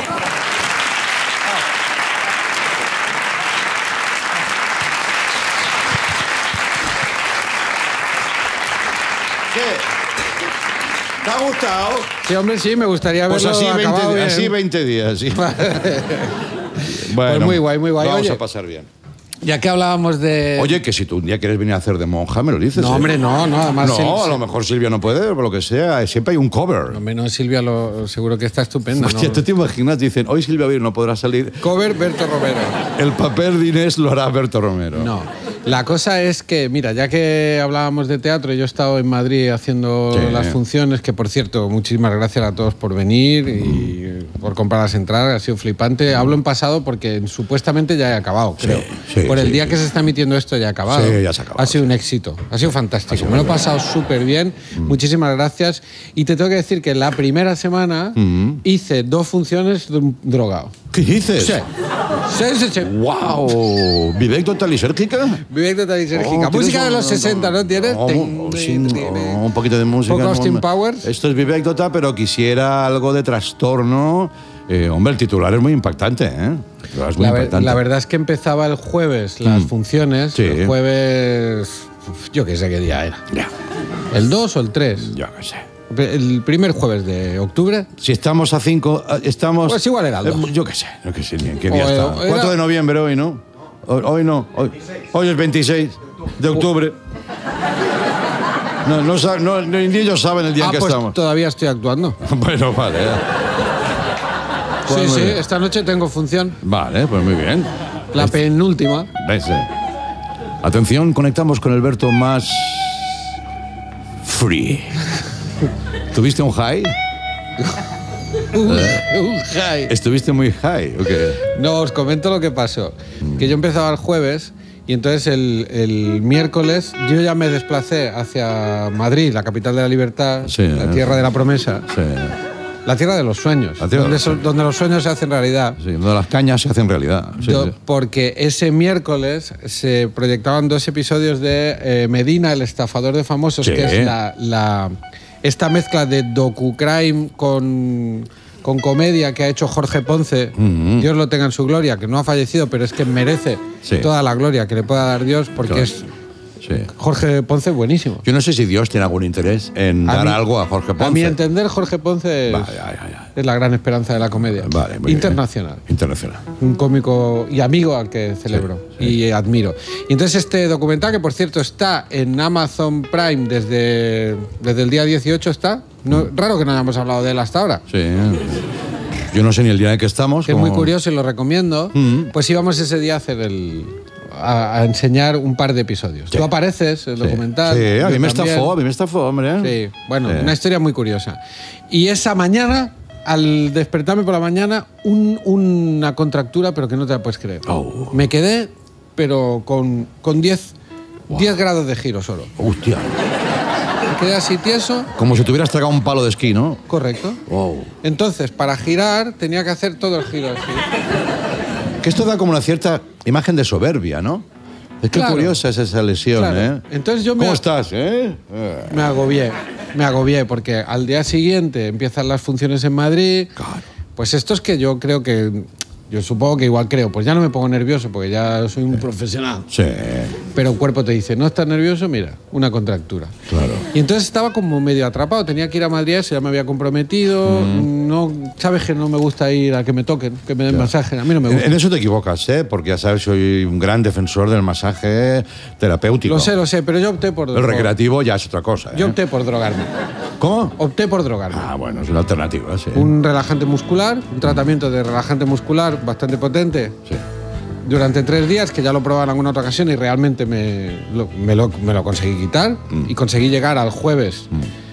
[SPEAKER 2] ¿Qué? ¿Te ha gustado?
[SPEAKER 3] Sí, hombre, sí, me gustaría verlo
[SPEAKER 2] Pues
[SPEAKER 3] acabado bien.
[SPEAKER 2] así 20 días. Sí. Bueno,
[SPEAKER 3] Pues muy guay.
[SPEAKER 2] Vamos
[SPEAKER 3] Oye,
[SPEAKER 2] a pasar bien.
[SPEAKER 3] ya que hablábamos de...
[SPEAKER 2] Oye, que si tú un día quieres venir a hacer de monja, me lo dices.
[SPEAKER 3] No, hombre, no, además...
[SPEAKER 2] No, a lo mejor Silvia no puede, por lo que sea. Siempre hay un cover.
[SPEAKER 3] Hombre, no, Silvia seguro que está estupenda.
[SPEAKER 2] Hostia,
[SPEAKER 3] ¿no?
[SPEAKER 2] ¿tú te imaginas? Dicen, hoy Silvia Vir no podrá salir.
[SPEAKER 3] Cover Berto Romero.
[SPEAKER 2] El papel de Inés lo hará Berto Romero.
[SPEAKER 3] No. La cosa es que, mira, ya que hablábamos de teatro, yo he estado en Madrid haciendo las funciones, que por cierto, muchísimas gracias a todos por venir y por comprar las entradas, ha sido flipante. Hablo en pasado porque supuestamente ya he acabado, creo. Por el día que se está emitiendo esto ya he acabado.
[SPEAKER 2] Sí, ya se ha acabado.
[SPEAKER 3] Ha sido un éxito, ha sido fantástico. Me lo he pasado súper bien, muchísimas gracias. Y te tengo que decir que la primera semana hice 2 funciones de un drogado.
[SPEAKER 2] ¿Qué dices?
[SPEAKER 3] Sí.
[SPEAKER 2] ¡Wow! ¿Vivec total lisérgica?
[SPEAKER 3] Vivec total lisérgica. Música de los 60, ¿no tienes?
[SPEAKER 2] Un poquito de música.
[SPEAKER 3] ¿Poco Austin Powers?
[SPEAKER 2] Esto es Vivec total, pero quisiera algo de trastorno. Hombre, el titular es muy impactante, ¿eh? Es muy impactante.
[SPEAKER 3] La verdad es que empezaba el jueves las funciones.
[SPEAKER 2] Sí.
[SPEAKER 3] El jueves... Yo qué sé qué día era.
[SPEAKER 2] Ya.
[SPEAKER 3] ¿El 2 o el 3?
[SPEAKER 2] Yo qué sé.
[SPEAKER 3] El primer jueves de octubre.
[SPEAKER 2] Si estamos a 5, estamos...
[SPEAKER 3] Pues igual era el 2.
[SPEAKER 2] Yo qué sé ni en qué día está. 4 de noviembre hoy, ¿no? Hoy no. Hoy es 26 de octubre. Ni ellos saben el día en que
[SPEAKER 3] pues
[SPEAKER 2] estamos.
[SPEAKER 3] Todavía estoy actuando.
[SPEAKER 2] Bueno, vale.
[SPEAKER 3] Sí, esta noche tengo función.
[SPEAKER 2] Vale, pues muy bien.
[SPEAKER 3] La penúltima.
[SPEAKER 2] ¿Ves? Atención, conectamos con el Berto más... free. ¿Tuviste un high?
[SPEAKER 3] Un high.
[SPEAKER 2] ¿Estuviste muy high? Okay.
[SPEAKER 3] No, os comento lo que pasó. Que yo empezaba el jueves y entonces el miércoles yo ya me desplacé hacia Madrid, la capital de la libertad, la tierra de la promesa.
[SPEAKER 2] Sí.
[SPEAKER 3] La tierra de los sueños, donde los sueños se hacen realidad.
[SPEAKER 2] Sí, donde las cañas se hacen realidad. Sí.
[SPEAKER 3] Porque ese miércoles se proyectaban 2 episodios de Medina, el estafador de famosos, que es esta mezcla de docucrime con comedia que ha hecho Jorge Ponce. Dios lo tenga en su gloria, que no ha fallecido, pero es que merece toda la gloria que le pueda dar Dios, porque es
[SPEAKER 2] Sí.
[SPEAKER 3] Jorge Ponce es buenísimo.
[SPEAKER 2] Yo no sé si Dios tiene algún interés en dar algo a Jorge Ponce.
[SPEAKER 3] A mi entender, Jorge Ponce es la gran esperanza de la comedia.
[SPEAKER 2] Vale, muy
[SPEAKER 3] internacional.
[SPEAKER 2] Bien. Internacional.
[SPEAKER 3] Un cómico y amigo al que celebro y admiro. Y entonces este documental, que por cierto está en Amazon Prime desde el día 18 está. No, raro que no hayamos hablado de él hasta ahora.
[SPEAKER 2] Sí. Yo no sé ni el día en que estamos.
[SPEAKER 3] Que es muy curioso y lo recomiendo. Pues íbamos ese día a hacer a enseñar un par de episodios.
[SPEAKER 2] Sí.
[SPEAKER 3] Tú apareces en el documental.
[SPEAKER 2] Sí, a mí me estafó, hombre.
[SPEAKER 3] Sí, bueno, una historia muy curiosa. Y esa mañana, al despertarme por la mañana, una contractura, pero que no te la puedes creer.
[SPEAKER 2] Oh.
[SPEAKER 3] Me quedé, pero con 10 grados de giro solo.
[SPEAKER 2] Hostia.
[SPEAKER 3] Me quedé así tieso.
[SPEAKER 2] Como si tuvieras tragado un palo de esquí, ¿no?
[SPEAKER 3] Correcto.
[SPEAKER 2] Wow.
[SPEAKER 3] Entonces, para girar, tenía que hacer todo el giro así.
[SPEAKER 2] Que esto da como una cierta imagen de soberbia, ¿no? Es que curiosa es esa lesión,
[SPEAKER 3] claro.
[SPEAKER 2] ¿eh?
[SPEAKER 3] Entonces yo
[SPEAKER 2] ¿Cómo estás,
[SPEAKER 3] Me agobié porque al día siguiente empiezan las funciones en Madrid.
[SPEAKER 2] Claro.
[SPEAKER 3] Pues esto es que yo creo que... Yo supongo que igual creo, pues ya no me pongo nervioso porque ya soy un profesional.
[SPEAKER 2] Sí.
[SPEAKER 3] Pero el cuerpo te dice, no estás nervioso, mira, una contractura.
[SPEAKER 2] Claro.
[SPEAKER 3] Y entonces estaba como medio atrapado, tenía que ir a Madrid, ya me había comprometido, no, sabes que no me gusta ir a que me toquen, que me den masaje, a mí no me gusta.
[SPEAKER 2] En eso te equivocas, ¿eh? Porque ya sabes, soy un gran defensor del masaje terapéutico.
[SPEAKER 3] Lo sé, pero yo opté por...
[SPEAKER 2] El recreativo ya es otra cosa, ¿eh?
[SPEAKER 3] Yo opté por drogarme.
[SPEAKER 2] ¿Cómo?
[SPEAKER 3] Opté por drogarme.
[SPEAKER 2] Ah, bueno, es una alternativa, sí.
[SPEAKER 3] Un relajante muscular, un tratamiento de relajante muscular bastante potente.
[SPEAKER 2] Sí.
[SPEAKER 3] Durante 3 días, que ya lo probaba en alguna otra ocasión y realmente me lo conseguí quitar. Y conseguí llegar al jueves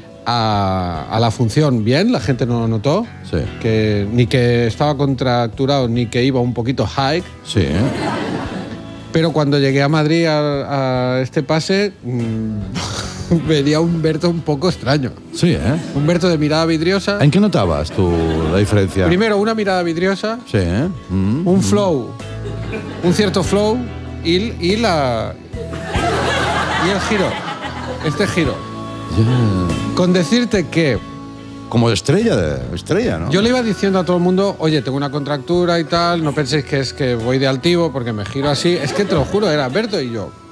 [SPEAKER 3] a la función bien, la gente no lo notó.
[SPEAKER 2] Sí.
[SPEAKER 3] Que, ni que estaba contracturado, ni que iba un poquito high.
[SPEAKER 2] Sí, ¿eh?
[SPEAKER 3] Pero cuando llegué a Madrid a este pase, venía Humberto un poco extraño.
[SPEAKER 2] Sí, ¿eh?
[SPEAKER 3] Humberto de mirada vidriosa.
[SPEAKER 2] ¿En qué notabas tú la diferencia?
[SPEAKER 3] Primero, una mirada vidriosa.
[SPEAKER 2] Sí, ¿eh?
[SPEAKER 3] Un flow, un cierto flow y el giro, este giro.
[SPEAKER 2] Ya.
[SPEAKER 3] Con decirte que
[SPEAKER 2] Como estrella, ¿no?
[SPEAKER 3] yo le iba diciendo a todo el mundo, oye, tengo una contractura y tal, no penséis que es que voy de altivo porque me giro así. Es que te lo juro, era Berto y yo.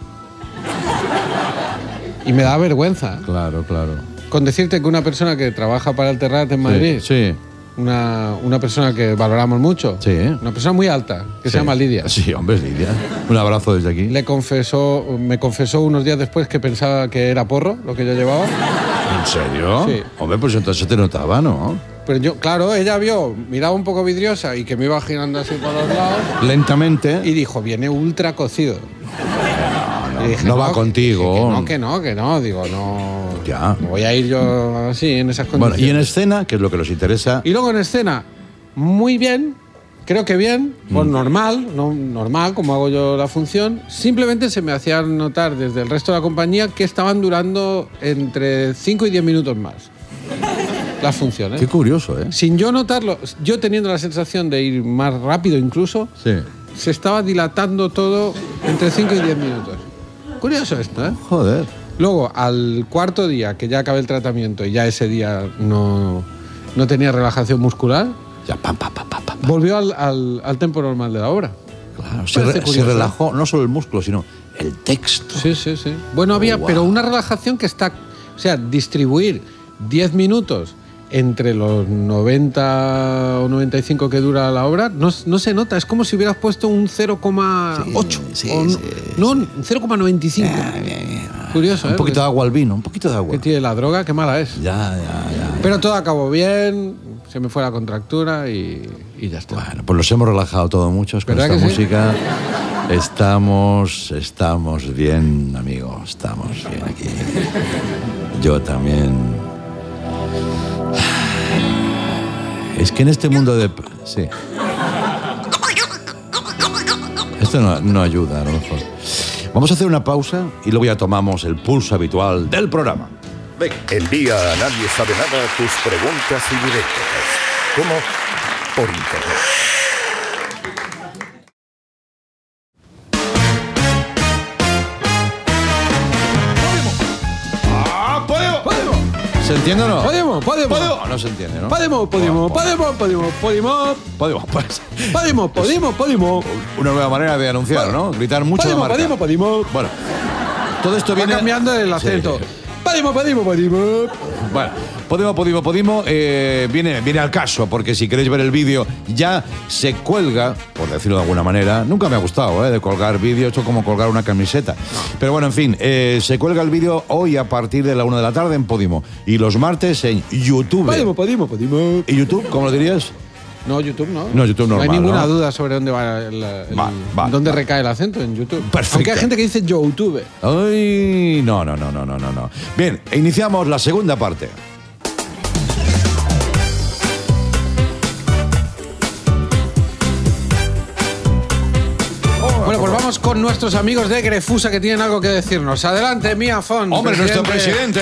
[SPEAKER 3] Y me da vergüenza.
[SPEAKER 2] Claro.
[SPEAKER 3] Con decirte que una persona que trabaja para el Terrat en Madrid,
[SPEAKER 2] Sí.
[SPEAKER 3] una persona que valoramos mucho,
[SPEAKER 2] Sí.
[SPEAKER 3] una persona muy alta, que se llama Lidia.
[SPEAKER 2] Sí, hombre, Lidia. Un abrazo desde aquí.
[SPEAKER 3] Me confesó unos días después que pensaba que era porro lo que yo llevaba.
[SPEAKER 2] ¿En serio?
[SPEAKER 3] Sí.
[SPEAKER 2] Hombre, pues entonces te notaba, ¿no?
[SPEAKER 3] Pero yo, claro, ella miraba un poco vidriosa y que me iba girando así por los lados
[SPEAKER 2] Lentamente.
[SPEAKER 3] y dijo, viene ultra cocido. Y dije,
[SPEAKER 2] no va contigo.
[SPEAKER 3] Que no, digo, no.
[SPEAKER 2] Ya.
[SPEAKER 3] No voy a ir yo así, en esas condiciones.
[SPEAKER 2] Bueno, y en escena, que es lo que nos interesa.
[SPEAKER 3] Y luego en escena, muy bien, creo que bien, pues normal, como hago yo la función. Simplemente se me hacía notar desde el resto de la compañía que estaban durando entre 5 y 10 minutos más las funciones.
[SPEAKER 2] Qué curioso, ¿eh?
[SPEAKER 3] Sin yo notarlo, yo teniendo la sensación de ir más rápido incluso,
[SPEAKER 2] Sí.
[SPEAKER 3] se estaba dilatando todo entre 5 y 10 minutos. Curioso esto, ¿eh?
[SPEAKER 2] Joder.
[SPEAKER 3] Luego, al cuarto día, que ya acabé el tratamiento y ya ese día no tenía relajación muscular,
[SPEAKER 2] Ya, pam.
[SPEAKER 3] volvió al tempo normal de la obra.
[SPEAKER 2] Claro,
[SPEAKER 3] Parece
[SPEAKER 2] se
[SPEAKER 3] curioso.
[SPEAKER 2] relajó no solo el músculo, sino el texto.
[SPEAKER 3] Sí. Bueno, había,
[SPEAKER 2] Wow.
[SPEAKER 3] pero una relajación que está... O sea, distribuir 10 minutos entre los 90 o 95 que dura la obra, no se nota. Es como si hubieras puesto un 0,8.
[SPEAKER 2] Sí,
[SPEAKER 3] No, un 0,95. Curioso,
[SPEAKER 2] Un poquito de agua al vino, un poquito de agua.
[SPEAKER 3] Que tiene la droga, qué mala es.
[SPEAKER 2] Ya.
[SPEAKER 3] Pero todo acabó bien, se me fue la contractura y ya está.
[SPEAKER 2] Bueno, pues los hemos relajado todo muchos con
[SPEAKER 3] ¿Verdad
[SPEAKER 2] esta
[SPEAKER 3] que sí?
[SPEAKER 2] música. Estamos bien, amigos. Estamos bien aquí. Yo también. Es que en este mundo de... Sí. Esto no ayuda, a lo mejor. Vamos a hacer una pausa y luego ya tomamos el pulso habitual del programa. Venga.
[SPEAKER 4] Envía a Nadie Sabe Nada tus preguntas y directas. ¿Cómo? Por internet.
[SPEAKER 2] ¿Se entiende o no?
[SPEAKER 3] Podemos.
[SPEAKER 2] No se entiende, ¿no?
[SPEAKER 3] Podemos.
[SPEAKER 2] Una nueva manera de anunciar, ¿no? Gritar mucho de marca.
[SPEAKER 3] Podemos.
[SPEAKER 2] Bueno, Todo esto viene...
[SPEAKER 3] Va cambiando el acento.
[SPEAKER 2] Sí.
[SPEAKER 3] Podimo.
[SPEAKER 2] Bueno, Podimo, viene al caso, porque si queréis ver el vídeo, ya se cuelga, por decirlo de alguna manera. Nunca me ha gustado, de colgar vídeo, esto es como colgar una camiseta. Pero bueno, en fin, se cuelga el vídeo hoy a partir de la 1 de la tarde en Podimo. Y los martes en YouTube.
[SPEAKER 3] Podimo.
[SPEAKER 2] ¿Y YouTube, cómo lo dirías?
[SPEAKER 3] No, YouTube no.
[SPEAKER 2] No, YouTube normal,
[SPEAKER 3] no hay ninguna
[SPEAKER 2] ¿no?
[SPEAKER 3] duda sobre dónde dónde recae el acento en YouTube.
[SPEAKER 2] Perfecto.
[SPEAKER 3] Aunque hay gente que dice YouTube.
[SPEAKER 2] Ay, no. Bien, iniciamos la segunda parte.
[SPEAKER 3] Bueno, pues vamos con nuestros amigos de Grefusa que tienen algo que decirnos. Adelante, Mía Font.
[SPEAKER 2] Hombre, nuestro presidente.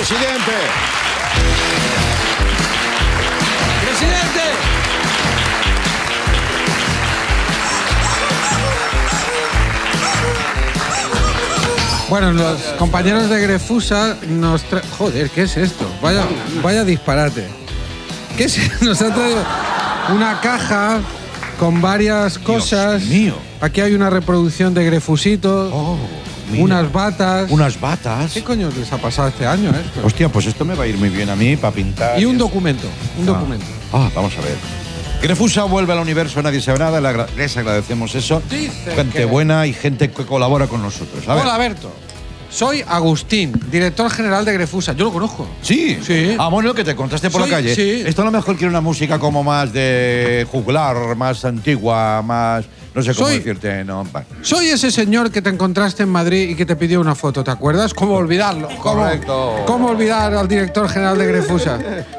[SPEAKER 3] Bueno, los compañeros de Grefusa nos traen... Joder, ¿qué es esto? Vaya disparate. ¿Qué es? Nos han traído una caja con varias cosas.
[SPEAKER 2] Dios mío.
[SPEAKER 3] Aquí hay una reproducción de Grefusito.
[SPEAKER 2] Oh, mira.
[SPEAKER 3] Unas batas.
[SPEAKER 2] Unas batas.
[SPEAKER 3] ¿Qué coño les ha pasado este año esto?
[SPEAKER 2] Hostia, pues esto me va a ir muy bien a mí para pintar.
[SPEAKER 3] Y un documento. Documento.
[SPEAKER 2] Vamos a ver. Grefusa vuelve al universo, nadie sabe nada, les agradecemos eso.
[SPEAKER 3] Dicen
[SPEAKER 2] gente
[SPEAKER 3] que...
[SPEAKER 2] buena y gente que colabora con nosotros. A ver.
[SPEAKER 3] Hola, Berto. Soy Agustín, director general de Grefusa. Yo lo conozco.
[SPEAKER 2] ¿Sí?
[SPEAKER 3] Sí.
[SPEAKER 2] Ah, bueno, que te encontraste por la calle.
[SPEAKER 3] Sí.
[SPEAKER 2] Esto a lo mejor quiere una música como más de juglar, más antigua, más... No sé cómo decirte, no.
[SPEAKER 3] Soy ese señor que te encontraste en Madrid y que te pidió una foto, ¿te acuerdas? ¿Cómo olvidarlo?
[SPEAKER 2] Correcto.
[SPEAKER 3] ¿Cómo olvidar al director general de Grefusa?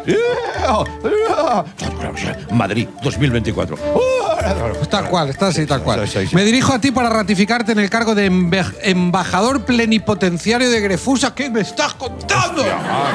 [SPEAKER 2] Madrid, 2024.
[SPEAKER 3] Pues tal cual, está así, tal cual.
[SPEAKER 2] Sí.
[SPEAKER 3] Me dirijo a ti para ratificarte en el cargo de embajador plenipotenciario de Grefusa. ¿Qué me estás contando?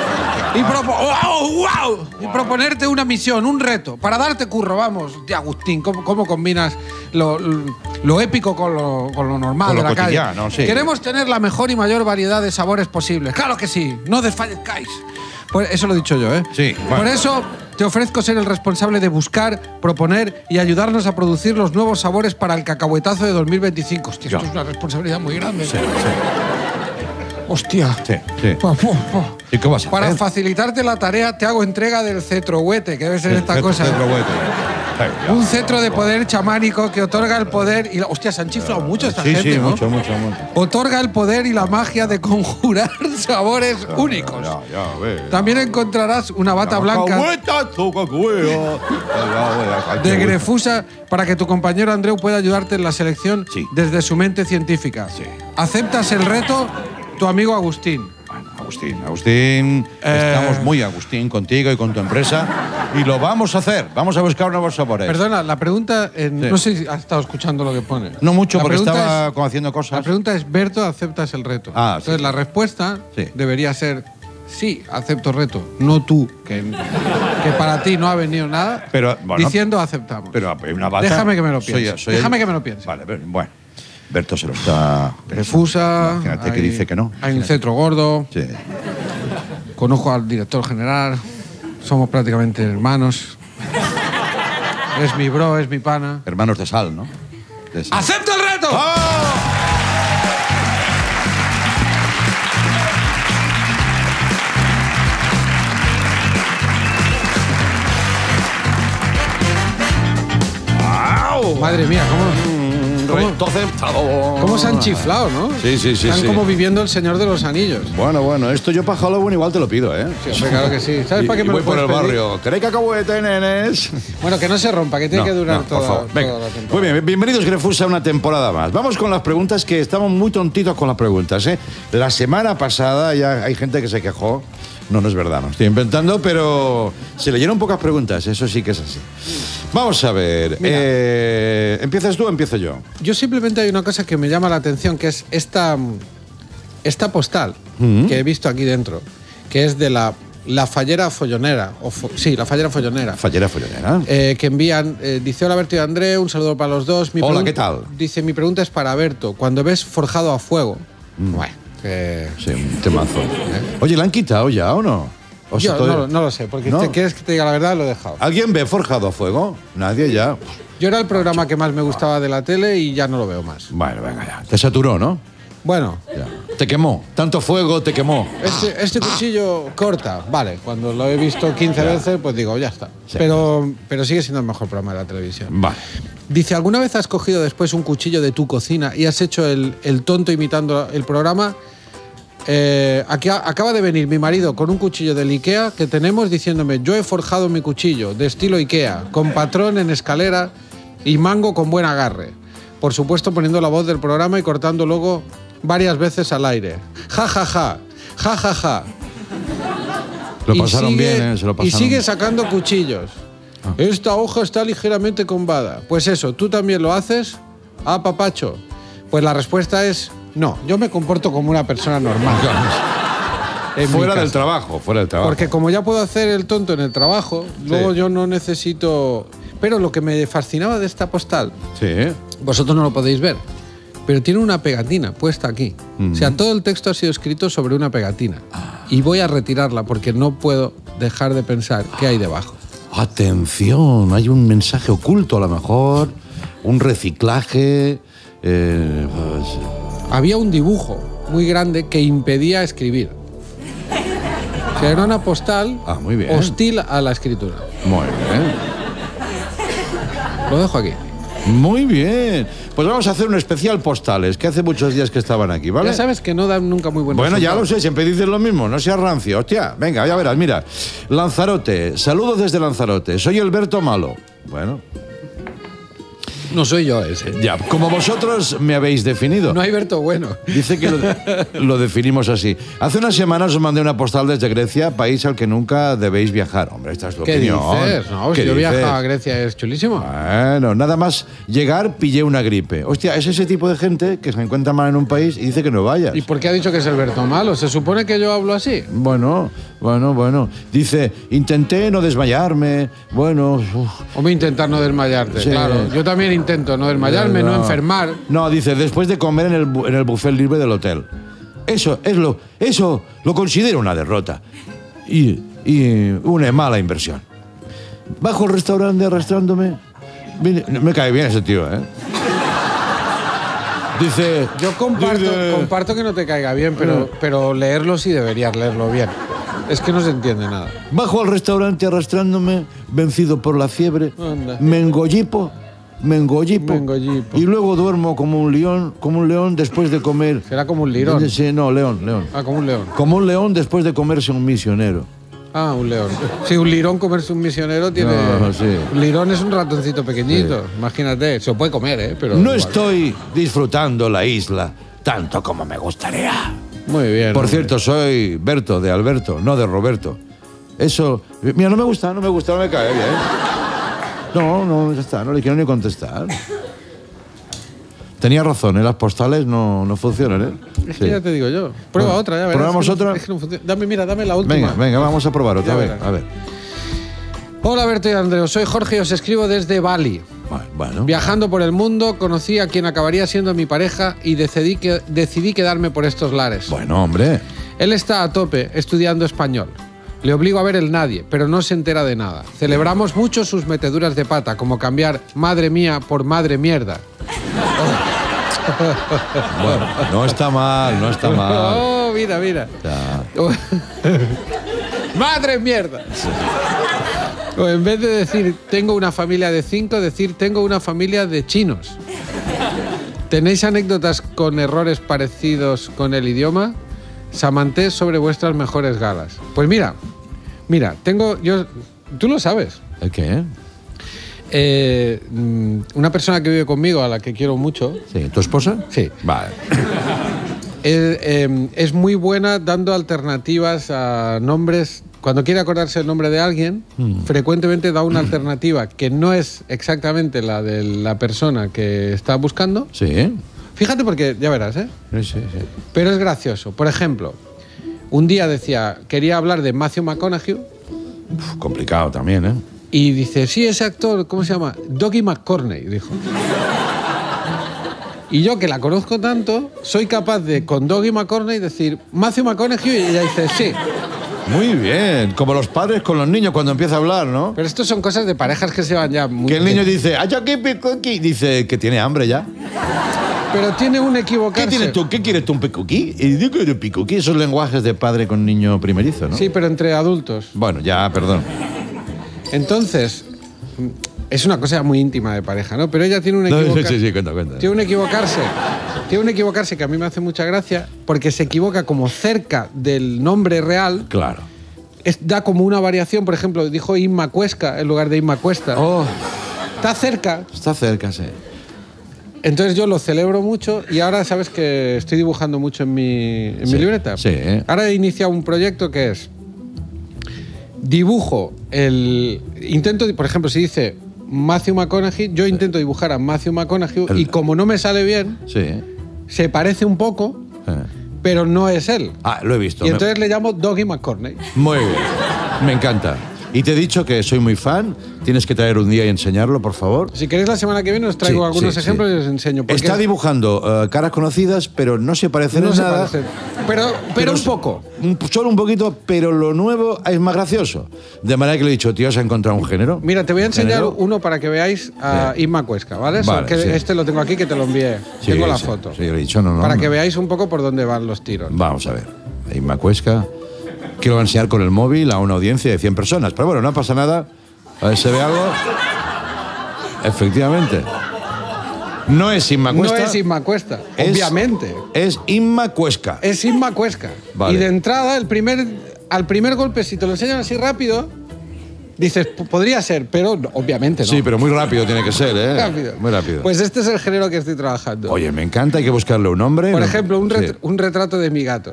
[SPEAKER 3] Y proponerte una misión, un reto, para darte curro, vamos. Tío, Agustín, ¿cómo combinas lo épico con lo normal
[SPEAKER 2] con
[SPEAKER 3] de
[SPEAKER 2] lo
[SPEAKER 3] la calle?
[SPEAKER 2] Sí.
[SPEAKER 3] Queremos tener la mejor y mayor variedad de sabores posibles. ¡Claro que sí! ¡No desfallezcáis! Pues eso lo he dicho yo, ¿eh?
[SPEAKER 2] Sí. Bueno.
[SPEAKER 3] Por eso te ofrezco ser el responsable de buscar, proponer y ayudarnos a producir los nuevos sabores para el cacahuetazo de 2025. Hostia, esto es una responsabilidad muy grande.
[SPEAKER 2] Sí.
[SPEAKER 3] Hostia.
[SPEAKER 2] Sí. ¿Y qué vas a hacer?
[SPEAKER 3] Para facilitarte la tarea, te hago entrega del cetrohuete, que debe ser esta cosa. Un cetro de poder chamánico que otorga el poder y hostia, se han chiflado mucho esta gente, ¿no?
[SPEAKER 2] mucho.
[SPEAKER 3] Otorga el poder y la magia de conjurar sabores únicos. También encontrarás una bata blanca de Grefusa para que tu compañero Andreu pueda ayudarte en la selección desde su mente científica.
[SPEAKER 2] Sí.
[SPEAKER 3] ¿Aceptas el reto? Tu amigo Agustín.
[SPEAKER 2] Agustín, estamos muy Agustín contigo y con tu empresa y lo vamos a hacer. Vamos a buscar nuevos sabores.
[SPEAKER 3] Perdona, la pregunta, no sé si has estado escuchando lo que pone.
[SPEAKER 2] No mucho,
[SPEAKER 3] la
[SPEAKER 2] porque
[SPEAKER 3] pregunta
[SPEAKER 2] estaba haciendo cosas.
[SPEAKER 3] La pregunta es, Berto, ¿aceptas el reto? Entonces la respuesta debería ser, sí, acepto el reto. No tú, que para ti no ha venido nada,
[SPEAKER 2] pero, bueno,
[SPEAKER 3] diciendo aceptamos.
[SPEAKER 2] Pero una bata,
[SPEAKER 3] déjame que me lo piense. Déjame que me lo piense.
[SPEAKER 2] Vale, bueno. Berto se lo está...
[SPEAKER 3] Grefusa.
[SPEAKER 2] Imagínate que dice que no.
[SPEAKER 3] Hay un cetro gordo.
[SPEAKER 2] Sí.
[SPEAKER 3] Conozco al director general. Somos prácticamente hermanos. Es mi bro, es mi pana.
[SPEAKER 2] Hermanos de sal, ¿no? De sal.
[SPEAKER 3] ¡Acepto el reto! Madre mía,
[SPEAKER 2] Reto aceptado.
[SPEAKER 3] ¿Cómo se han chiflado, no?
[SPEAKER 2] Sí.
[SPEAKER 3] Están como viviendo el Señor de los Anillos.
[SPEAKER 2] Bueno, esto yo para Halloween igual te lo pido, ¿eh?
[SPEAKER 3] Sí, hombre, claro que sí. ¿Sabes para qué me
[SPEAKER 2] voy
[SPEAKER 3] lo
[SPEAKER 2] por el
[SPEAKER 3] puedes pedir?
[SPEAKER 2] barrio. ¿Queréis cacahuete, nenes?
[SPEAKER 3] Bueno, que no se rompa, que tiene que durar toda la temporada.
[SPEAKER 2] Muy bien, bienvenidos Grefusa a una temporada más. Vamos con las preguntas, que estamos muy tontitos con las preguntas, ¿eh? La semana pasada ya hay gente que se quejó. No es verdad, no estoy inventando, pero se leyeron pocas preguntas, eso sí que es así. Vamos a ver, ¿empiezas tú o empiezo yo?
[SPEAKER 3] Yo simplemente hay una cosa que me llama la atención, que es esta postal que he visto aquí dentro, que es de la Fallera Follonera. La Fallera Follonera.
[SPEAKER 2] Fallera Follonera.
[SPEAKER 3] Que envían, dice: hola Berto y André, un saludo para los dos.
[SPEAKER 2] Hola, ¿qué tal?
[SPEAKER 3] Dice: mi pregunta es para Berto. Cuando ves Forjado a Fuego, bueno,
[SPEAKER 2] sí, un temazo. Oye, ¿la han quitado ya o no?
[SPEAKER 3] Yo no lo sé, porque si quieres que te diga la verdad, lo he dejado.
[SPEAKER 2] ¿Alguien ve Forjado a Fuego? Nadie ya.
[SPEAKER 3] Yo era el programa que más me gustaba de la tele y ya no lo veo más.
[SPEAKER 2] Bueno, venga ya. Te saturó, ¿no?
[SPEAKER 3] Bueno.
[SPEAKER 2] Ya. Te quemó. Tanto fuego te quemó.
[SPEAKER 3] Este cuchillo corta. Vale, cuando lo he visto 15 veces, pues digo, ya está.
[SPEAKER 2] Sí.
[SPEAKER 3] Pero sigue siendo el mejor programa de la televisión.
[SPEAKER 2] Vale.
[SPEAKER 3] Dice, ¿alguna vez has cogido después un cuchillo de tu cocina y has hecho el tonto imitando el programa? Aquí acaba de venir mi marido con un cuchillo del Ikea que tenemos diciéndome, yo he forjado mi cuchillo de estilo Ikea, con patrón en escalera y mango con buen agarre. Por supuesto poniendo la voz del programa y cortando luego varias veces al aire. Ja, ja, ja, ja, ja, ja.
[SPEAKER 2] Lo pasaron bien, se lo pasaron.
[SPEAKER 3] Y sigue sacando cuchillos. Esta hoja está ligeramente combada. Pues eso, ¿tú también lo haces? Ah, papacho. Pues la respuesta es no. Yo me comporto como una persona normal.
[SPEAKER 2] Fuera del trabajo, fuera del trabajo.
[SPEAKER 3] Porque como ya puedo hacer el tonto en el trabajo, luego yo no necesito... Pero lo que me fascinaba de esta postal, vosotros no lo podéis ver, pero tiene una pegatina puesta aquí. O sea, todo el texto ha sido escrito sobre una pegatina. Y voy a retirarla porque no puedo dejar de pensar qué hay debajo.
[SPEAKER 2] Atención, hay un mensaje oculto a lo mejor, un reciclaje.
[SPEAKER 3] Había un dibujo muy grande que impedía escribir. O sea, era una postal
[SPEAKER 2] muy bien.
[SPEAKER 3] hostil a la escritura.
[SPEAKER 2] Muy bien.
[SPEAKER 3] Lo dejo aquí.
[SPEAKER 2] Muy bien. Pues vamos a hacer un especial postales, que hace muchos días que estaban aquí, ¿vale?
[SPEAKER 3] Ya sabes que no dan nunca muy buenos
[SPEAKER 2] Bueno, ya
[SPEAKER 3] resultados.
[SPEAKER 2] lo sé, siempre dices lo mismo, no seas rancio. Hostia, venga, ya verás, mira. Lanzarote, saludos desde Lanzarote, soy Alberto Malo. Bueno.
[SPEAKER 3] No soy yo ese.
[SPEAKER 2] Ya, como vosotros me habéis definido.
[SPEAKER 3] No hay Berto bueno.
[SPEAKER 2] Dice que lo definimos así. Hace unas semanas os mandé una postal desde Grecia, país al que nunca debéis viajar. Hombre, esta es tu
[SPEAKER 3] ¿Qué
[SPEAKER 2] opinión.
[SPEAKER 3] dices? No, si yo viajo a Grecia, es chulísimo.
[SPEAKER 2] Bueno, nada más llegar pillé una gripe. Hostia, es ese tipo de gente que se encuentra mal en un país y dice que no vayas.
[SPEAKER 3] ¿Y por qué ha dicho que es Alberto malo? ¿Se supone que yo hablo así?
[SPEAKER 2] Bueno. Dice, intenté no desmayarme, bueno...
[SPEAKER 3] Hombre, intentar no desmayarte,
[SPEAKER 2] Sí.
[SPEAKER 3] claro. Yo también intento no desmayarme, no enfermar.
[SPEAKER 2] No, dice, después de comer en el buffet libre del hotel. Eso lo considero una derrota. Y una mala inversión. Bajo el restaurante arrastrándome. Me cae bien ese tío, ¿eh? Dice...
[SPEAKER 3] Yo comparto que no te caiga bien, pero leerlo sí deberías leerlo bien. Es que no se entiende nada.
[SPEAKER 2] Bajo al restaurante arrastrándome, vencido por la fiebre,
[SPEAKER 3] Anda.
[SPEAKER 2] me engollipo.
[SPEAKER 3] Mengollipo.
[SPEAKER 2] Y luego duermo como un león después de comer.
[SPEAKER 3] Será como un lirón.
[SPEAKER 2] Sí, no, león.
[SPEAKER 3] Ah, como un león.
[SPEAKER 2] Como un león después de comerse un misionero.
[SPEAKER 3] Ah, un león. Sí, un lirón comerse un misionero tiene...
[SPEAKER 2] No, sí.
[SPEAKER 3] Un lirón es un ratoncito pequeñito, imagínate. Se lo puede comer, ¿eh? Pero
[SPEAKER 2] No
[SPEAKER 3] igual.
[SPEAKER 2] estoy disfrutando la isla tanto como me gustaría.
[SPEAKER 3] Muy bien.
[SPEAKER 2] Por
[SPEAKER 3] hombre.
[SPEAKER 2] cierto, soy Berto, de Alberto, no de Roberto. Eso... Mira, no me gusta, no me cae bien. No, ya está, no le quiero ni contestar. Tenía razón, ¿eh? Las postales no funcionan, ¿eh?
[SPEAKER 3] Es que ya te digo yo. Prueba otra, ya verás.
[SPEAKER 2] ¿Probamos otra?
[SPEAKER 3] Es que no funciona. Dame la última.
[SPEAKER 2] Venga, vamos a probar otra
[SPEAKER 3] Ya
[SPEAKER 2] vez.
[SPEAKER 3] verás.
[SPEAKER 2] A ver.
[SPEAKER 3] Hola, Berto y Andreu. Soy Jorge y os escribo desde Bali.
[SPEAKER 2] Bueno.
[SPEAKER 3] Viajando por el mundo, conocí a quien acabaría siendo mi pareja y decidí quedarme por estos lares.
[SPEAKER 2] Bueno, hombre.
[SPEAKER 3] Él está a tope estudiando español. Le obligo a ver el nadie, pero no se entera de nada. Celebramos mucho sus meteduras de pata, como cambiar madre mía por madre mierda.
[SPEAKER 2] Bueno, no está mal.
[SPEAKER 3] Oh, mira.
[SPEAKER 2] Ya.
[SPEAKER 3] ¡Madre mierda! O en vez de decir tengo una familia de 5, decir tengo una familia de chinos. ¿Tenéis anécdotas con errores parecidos con el idioma? Samanté sobre vuestras mejores galas. Pues mira, tú lo sabes.
[SPEAKER 2] ¿El qué?
[SPEAKER 3] Una persona que vive conmigo, a la que quiero mucho,
[SPEAKER 2] Sí, ¿tu esposa?
[SPEAKER 3] sí,
[SPEAKER 2] Vale.
[SPEAKER 3] es muy buena dando alternativas a nombres. Cuando quiere acordarse el nombre de alguien, frecuentemente da una alternativa que no es exactamente la de la persona que está buscando.
[SPEAKER 2] Sí.
[SPEAKER 3] Fíjate porque, ya verás, ¿eh?
[SPEAKER 2] Sí.
[SPEAKER 3] Pero es gracioso. Por ejemplo, un día quería hablar de Matthew McConaughey
[SPEAKER 2] Complicado también, ¿eh?
[SPEAKER 3] y dice, sí, ese actor, ¿cómo se llama? Dougie McCorney, dijo. Y yo, que la conozco tanto, soy capaz de, con Dougie McCorney, decir Matthew McConaughey y ella dice, sí.
[SPEAKER 2] Muy bien. Como los padres con los niños cuando empieza a hablar, ¿no?
[SPEAKER 3] Pero esto son cosas de parejas que se van ya muy...
[SPEAKER 2] Que el niño dice, ¡ay, aquí, cookie! Dice que tiene hambre ya.
[SPEAKER 3] Pero tiene un equivocarse.
[SPEAKER 2] ¿Qué quieres tú, un picoquí? ¿Qué quieres picoquí? Esos lenguajes de padre con niño primerizo, ¿no?
[SPEAKER 3] Sí, pero entre adultos.
[SPEAKER 2] Bueno, ya, perdón.
[SPEAKER 3] Entonces, es una cosa muy íntima de pareja, ¿no? Pero ella tiene un equivocarse.
[SPEAKER 2] Sí, cuenta.
[SPEAKER 3] Tiene un equivocarse que a mí me hace mucha gracia porque se equivoca como cerca del nombre real.
[SPEAKER 2] Claro.
[SPEAKER 3] Da como una variación, por ejemplo, dijo Inma Cuesca en lugar de Inma Cuesta.
[SPEAKER 2] Oh,
[SPEAKER 3] Está cerca.
[SPEAKER 2] está cerca, sí.
[SPEAKER 3] Entonces yo lo celebro mucho y ahora sabes que estoy dibujando mucho en mi libreta.
[SPEAKER 2] Sí.
[SPEAKER 3] Ahora he iniciado un proyecto que es dibujo intento, por ejemplo, si dice Matthew McConaughey, yo intento dibujar a Matthew McConaughey y como no me sale bien,
[SPEAKER 2] Sí.
[SPEAKER 3] se parece un poco, pero no es él.
[SPEAKER 2] Ah, lo he visto.
[SPEAKER 3] Y entonces le llamo Doggy McCorney.
[SPEAKER 2] Muy bien. Me encanta. Y te he dicho que soy muy fan. Tienes que traer un día y enseñarlo, por favor.
[SPEAKER 3] Si queréis la semana que viene os traigo algunos ejemplos y os enseño. Porque
[SPEAKER 2] Está dibujando caras conocidas, pero no se parecen
[SPEAKER 3] no
[SPEAKER 2] en
[SPEAKER 3] se
[SPEAKER 2] nada.
[SPEAKER 3] parecen. Pero un poco.
[SPEAKER 2] Solo un poquito, pero lo nuevo es más gracioso. De manera que le he dicho, tío, ¿has encontrado un género?
[SPEAKER 3] Mira, te voy a enseñar
[SPEAKER 2] ¿Género?
[SPEAKER 3] uno para que veáis a Inma Cuesca, ¿vale?
[SPEAKER 2] Vale,
[SPEAKER 3] Que
[SPEAKER 2] sí.
[SPEAKER 3] este lo tengo aquí, que te lo envié.
[SPEAKER 2] Sí,
[SPEAKER 3] tengo la
[SPEAKER 2] sí.
[SPEAKER 3] foto.
[SPEAKER 2] Sí, yo le he dicho, no.
[SPEAKER 3] Para que veáis un poco por dónde van los tiros.
[SPEAKER 2] Vamos a ver. Inma Cuesca. Que lo va a enseñar con el móvil a una audiencia de 100 personas. Pero bueno, no pasa nada. A ver, ¿se ve algo? Efectivamente. No es Inma Cuesta.
[SPEAKER 3] No es Inma Cuesta, obviamente.
[SPEAKER 2] Es Inma Cuesca.
[SPEAKER 3] Es Inma Cuesca.
[SPEAKER 2] Vale.
[SPEAKER 3] Y de entrada, al primer golpe, si te lo enseñan así rápido, dices, podría ser, pero no, obviamente no.
[SPEAKER 2] Sí, pero muy rápido tiene que ser, ¿eh?
[SPEAKER 3] Rápido.
[SPEAKER 2] Muy rápido.
[SPEAKER 3] Pues este es el género que estoy trabajando.
[SPEAKER 2] Oye, me encanta, hay que buscarle un nombre.
[SPEAKER 3] Por
[SPEAKER 2] ¿no?
[SPEAKER 3] ejemplo,
[SPEAKER 2] Sí.
[SPEAKER 3] un retrato de mi gato.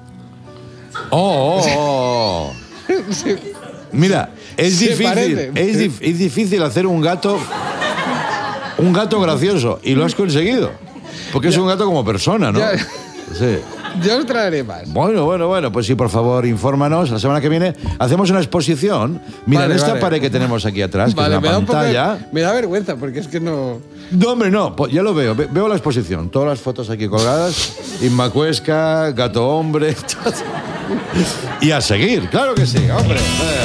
[SPEAKER 2] Oh.
[SPEAKER 3] Sí.
[SPEAKER 2] Mira, es
[SPEAKER 3] Se
[SPEAKER 2] difícil.
[SPEAKER 3] parece.
[SPEAKER 2] Es difícil hacer un gato gracioso. Y lo has conseguido. Porque es un gato como persona, ¿no?
[SPEAKER 3] Ya.
[SPEAKER 2] Sí.
[SPEAKER 3] Yo os traeré más.
[SPEAKER 2] Bueno, pues sí, por favor, infórmanos. La semana que viene hacemos una exposición. Mira,
[SPEAKER 3] Vale,
[SPEAKER 2] en esta
[SPEAKER 3] vale.
[SPEAKER 2] pared que tenemos aquí atrás, que
[SPEAKER 3] Vale,
[SPEAKER 2] es una pantalla.
[SPEAKER 3] me da vergüenza porque es que no.
[SPEAKER 2] No, hombre, no, pues ya lo veo. Veo la exposición. Todas las fotos aquí colgadas. Inma Cuesca, gato hombre. Y a seguir, claro que sí, hombre.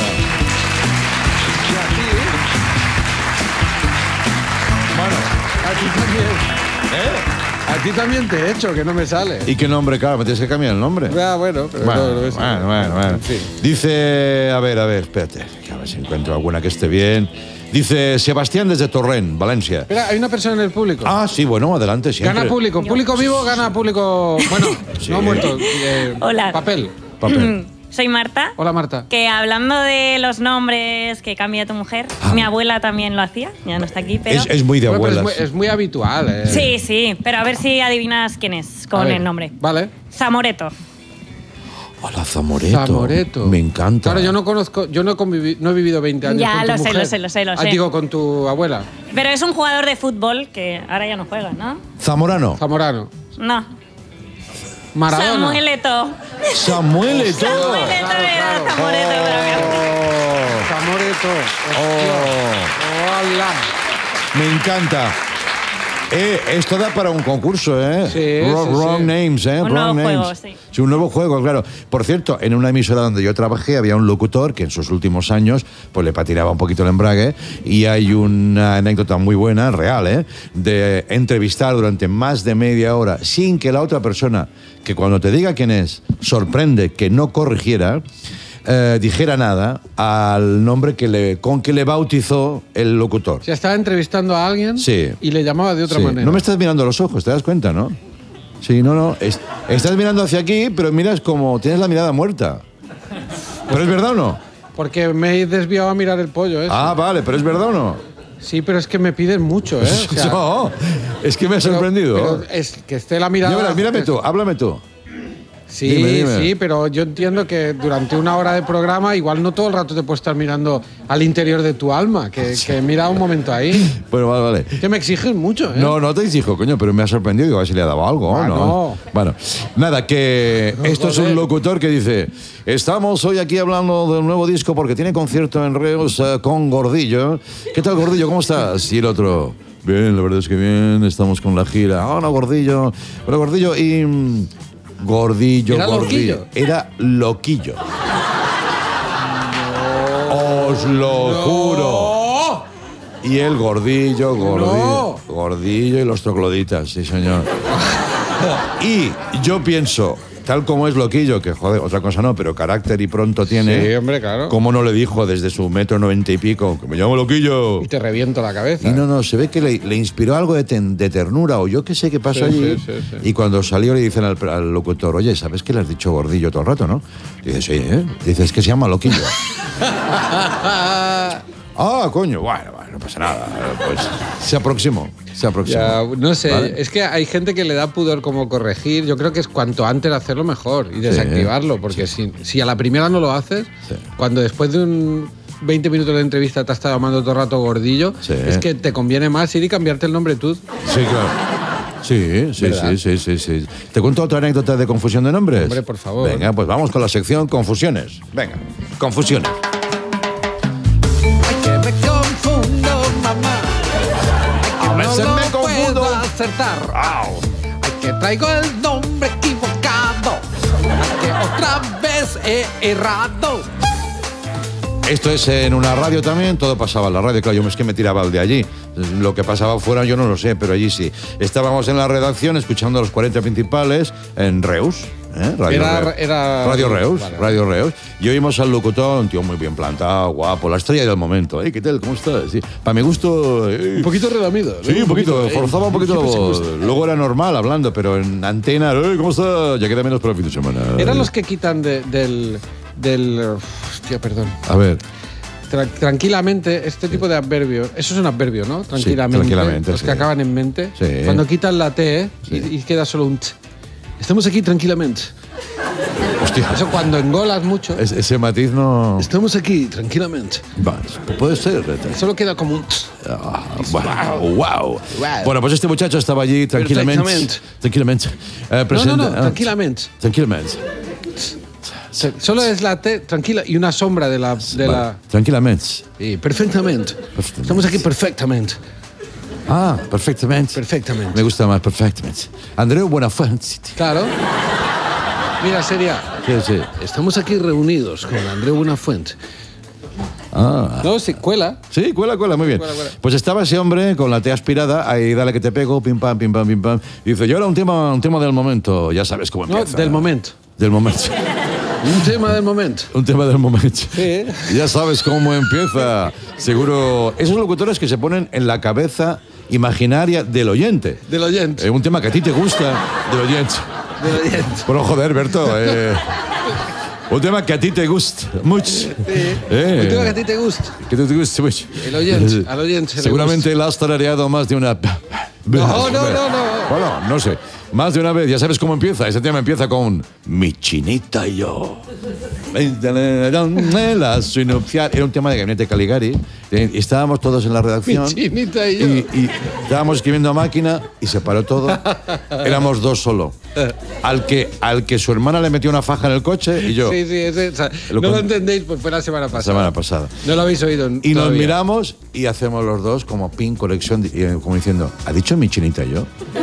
[SPEAKER 3] Bueno, a ti también. A ti también te he hecho, que no me sale.
[SPEAKER 2] ¿Y qué nombre? Claro, me tienes que cambiar el nombre.
[SPEAKER 3] Ah, bueno, pero no es.
[SPEAKER 2] Bueno.
[SPEAKER 3] En fin.
[SPEAKER 2] Dice, a ver, espérate, a ver si encuentro alguna que esté bien. Dice Sebastián desde Torrent, Valencia.
[SPEAKER 3] Espera, hay una persona en el público.
[SPEAKER 2] Ah, sí, bueno, adelante, siempre.
[SPEAKER 3] Gana público. Público vivo, gana público. Bueno,
[SPEAKER 2] Sí.
[SPEAKER 3] no muerto.
[SPEAKER 6] Hola.
[SPEAKER 3] Papel.
[SPEAKER 2] Papel.
[SPEAKER 6] Soy Marta.
[SPEAKER 3] Hola, Marta.
[SPEAKER 6] Que hablando de los nombres que cambia tu mujer, mi abuela también lo hacía, ya no está aquí, pero...
[SPEAKER 2] Es muy de
[SPEAKER 3] Bueno, pero
[SPEAKER 2] abuelas.
[SPEAKER 3] es muy habitual.
[SPEAKER 6] Sí, pero a ver si adivinas quién es
[SPEAKER 3] A
[SPEAKER 6] con
[SPEAKER 3] ver,
[SPEAKER 6] el nombre.
[SPEAKER 3] Vale.
[SPEAKER 6] Zamoreto.
[SPEAKER 2] Hola, Zamoreto.
[SPEAKER 3] Zamoreto.
[SPEAKER 2] Me encanta.
[SPEAKER 3] Claro, yo no conozco, yo no he vivido 20 años
[SPEAKER 6] Ya,
[SPEAKER 3] con tu
[SPEAKER 6] lo sé,
[SPEAKER 3] mujer.
[SPEAKER 6] lo sé.
[SPEAKER 3] Digo, con tu abuela.
[SPEAKER 6] Pero es un jugador de fútbol que ahora ya no juega, ¿no?
[SPEAKER 2] Zamorano.
[SPEAKER 3] Zamorano.
[SPEAKER 6] No.
[SPEAKER 3] Maradona.
[SPEAKER 6] Samueleto.
[SPEAKER 2] Samueleto.
[SPEAKER 6] Samueleto era Zamoreto, pero mira.
[SPEAKER 3] Zamoreto. Hola.
[SPEAKER 2] Me encanta. Esto da para un concurso, ¿eh?
[SPEAKER 3] Sí,
[SPEAKER 2] Wrong
[SPEAKER 3] sí.
[SPEAKER 2] names, ¿eh?
[SPEAKER 6] Un
[SPEAKER 2] Wrong
[SPEAKER 6] nuevo
[SPEAKER 2] names.
[SPEAKER 6] juego, sí.
[SPEAKER 2] Sí, un nuevo juego, claro. Por cierto, en una emisora donde yo trabajé había un locutor que en sus últimos años pues le patinaba un poquito el embrague y hay una anécdota muy buena, real, ¿eh? De entrevistar durante más de media hora sin que la otra persona, que cuando te diga quién es, sorprende que no corrigiera, dijera nada al nombre con que le bautizó el locutor.
[SPEAKER 3] Si estaba entrevistando a alguien
[SPEAKER 2] Sí.
[SPEAKER 3] y le llamaba de otra
[SPEAKER 2] Sí.
[SPEAKER 3] manera.
[SPEAKER 2] No me estás mirando a los ojos, ¿te das cuenta, no? Sí, no. Estás mirando hacia aquí, pero miras como tienes la mirada muerta. ¿Pero es verdad o no?
[SPEAKER 3] Porque me he desviado a mirar el pollo, ¿eh?
[SPEAKER 2] Ah, vale, pero es verdad o no.
[SPEAKER 3] Sí, pero es que me piden mucho, ¿eh? O sea,
[SPEAKER 2] No, es que me ha sorprendido.
[SPEAKER 3] pero es que esté la mirada...
[SPEAKER 2] Ya verás, mírame tú, háblame tú.
[SPEAKER 3] Sí,
[SPEAKER 2] Dime.
[SPEAKER 3] sí, pero yo entiendo que durante una hora de programa igual no todo el rato te puedes estar mirando al interior de tu alma, que mira un momento ahí.
[SPEAKER 2] Bueno, vale.
[SPEAKER 3] Que me exigen mucho, ¿eh?
[SPEAKER 2] No te exijo, coño, pero me ha sorprendido. Digo, a ver si le ha dado algo,
[SPEAKER 3] Ah,
[SPEAKER 2] ¿no?
[SPEAKER 3] no.
[SPEAKER 2] Bueno, nada, que esto es un locutor que dice: estamos hoy aquí hablando del nuevo disco porque tiene concierto en Reus con Gordillo. ¿Qué tal, Gordillo? ¿Cómo estás? Y el otro: bien, la verdad es que bien, estamos con la gira. Hola, Gordillo. Hola, Gordillo. Y... Gordillo.
[SPEAKER 3] ¿Era loquillo?
[SPEAKER 2] Era loquillo. Os lo juro. Y el gordillo,
[SPEAKER 3] No.
[SPEAKER 2] gordillo y los trogloditas, sí señor. Y yo pienso, tal como es Loquillo, que joder, otra cosa no, pero carácter y pronto tiene.
[SPEAKER 3] Sí, hombre, claro.
[SPEAKER 2] ¿Cómo no le dijo desde su 1,90 m y pico, que me llamo Loquillo?
[SPEAKER 3] Y te reviento la cabeza.
[SPEAKER 2] Y no, se ve que le inspiró algo de ternura o yo qué sé qué pasó allí.
[SPEAKER 3] Sí.
[SPEAKER 2] Y cuando salió le dicen al locutor, oye, ¿sabes que le has dicho gordillo todo el rato, no? Dice, sí, ¿eh? Dice, es que se llama Loquillo. Ah, coño, bueno, no pasa nada. Pues se aproximó.
[SPEAKER 3] Ya, no sé,
[SPEAKER 2] ¿Vale?
[SPEAKER 3] es que hay gente que le da pudor como corregir. Yo creo que es cuanto antes hacerlo mejor y desactivarlo, porque si a la primera no lo haces, cuando después de un 20 minutos de entrevista te has estado llamando todo el rato gordillo, es que te conviene más ir y cambiarte el nombre tú.
[SPEAKER 2] Sí, claro. Sí. ¿Te cuento otra anécdota de confusión de nombres?
[SPEAKER 3] Hombre, por favor.
[SPEAKER 2] Venga, pues vamos con la sección confusiones. Venga, confusiones.
[SPEAKER 3] Que me confundo, mamá.
[SPEAKER 2] A veces
[SPEAKER 3] no
[SPEAKER 2] me
[SPEAKER 3] lo
[SPEAKER 2] confundo.
[SPEAKER 3] puedo acertar. Ay, que traigo el nombre equivocado. Que otra vez he errado.
[SPEAKER 2] Esto es en una radio también, todo pasaba en la radio, claro, yo es que me tiraba el de allí. Lo que pasaba fuera yo no lo sé, pero allí sí. Estábamos en la redacción escuchando los 40 principales en Reus. Radio Reus,
[SPEAKER 3] vale.
[SPEAKER 2] Radio Reus. Y oímos al locutor, un tío muy bien plantado, guapo, la estrella del momento. ¿Qué tal? ¿Cómo estás? Sí, para mi gusto...
[SPEAKER 3] Un poquito redamido, ¿no?
[SPEAKER 2] Sí, un poquito, forzaba un poquito la voz. Luego era normal hablando, pero en antena, ¿cómo estás? Ya queda menos para el fin de semana.
[SPEAKER 3] Eran los que quitan del hostia, perdón.
[SPEAKER 2] A ver.
[SPEAKER 3] Tranquilamente, este tipo de adverbios, eso es un adverbio, ¿no? Tranquilamente.
[SPEAKER 2] tranquilamente,
[SPEAKER 3] Los
[SPEAKER 2] sí.
[SPEAKER 3] que acaban en mente.
[SPEAKER 2] Sí.
[SPEAKER 3] Cuando quitan la T y queda solo un T. Estamos aquí tranquilamente.
[SPEAKER 2] Hostia.
[SPEAKER 3] Eso cuando engolas mucho.
[SPEAKER 2] Ese matiz no...
[SPEAKER 3] Estamos aquí tranquilamente.
[SPEAKER 2] Vale, puede ser.
[SPEAKER 3] Solo queda como un T.
[SPEAKER 2] Wow. Bueno, pues este muchacho estaba allí tranquilamente. Tranquilamente.
[SPEAKER 3] No, tranquilamente.
[SPEAKER 2] Tranquilamente.
[SPEAKER 3] Solo es la T tranquila y una sombra de la...
[SPEAKER 2] Vale, tranquilamente.
[SPEAKER 3] Sí, perfectamente. Estamos aquí perfectamente.
[SPEAKER 2] Perfectamente.
[SPEAKER 3] Perfectamente.
[SPEAKER 2] Me gusta más perfectamente. Andreu Buenafuente.
[SPEAKER 3] Claro. Mira, sería...
[SPEAKER 2] Sí.
[SPEAKER 3] Estamos aquí reunidos con Andreu Buenafuente. No, sí, cuela.
[SPEAKER 2] Sí, cuela, muy bien.
[SPEAKER 3] Cuela.
[SPEAKER 2] Pues estaba ese hombre con la T aspirada, ahí dale que te pego, pim pam. Y dice, yo ahora un tema del momento, ya sabes cómo
[SPEAKER 3] No,
[SPEAKER 2] empieza.
[SPEAKER 3] del momento.
[SPEAKER 2] Del momento.
[SPEAKER 3] Un tema del momento.
[SPEAKER 2] Un tema del momento.
[SPEAKER 3] Sí.
[SPEAKER 2] Ya sabes cómo empieza. Seguro. Esos locutores que se ponen en la cabeza imaginaria del oyente.
[SPEAKER 3] Del oyente.
[SPEAKER 2] Un tema que a ti te gusta del oyente.
[SPEAKER 3] Del oyente.
[SPEAKER 2] Bueno, joder, Berto. Un tema que a ti te gusta mucho.
[SPEAKER 3] Sí. Un tema que a ti te gusta.
[SPEAKER 2] Que te gusta mucho.
[SPEAKER 3] El oyente. Al oyente. le
[SPEAKER 2] Seguramente la has tarareado más de una...
[SPEAKER 3] No.
[SPEAKER 2] Bueno, no sé. Más de una vez, ya sabes cómo empieza. Ese tema empieza con Mi chinita y yo. La su nupcial. Era un tema de Gabinete Caligari. Y estábamos todos en la redacción.
[SPEAKER 3] Mi chinita y yo.
[SPEAKER 2] Y estábamos escribiendo a máquina y se paró todo. Éramos dos solo. Al que su hermana le metió una faja en el coche y yo.
[SPEAKER 3] Sí, ese, o sea, no lo entendéis, pues fue la semana pasada.
[SPEAKER 2] La semana pasada.
[SPEAKER 3] No lo habéis oído
[SPEAKER 2] Y nos
[SPEAKER 3] todavía.
[SPEAKER 2] miramos y hacemos los dos como pin conexión, como diciendo, ¿ha dicho mi chinita y yo?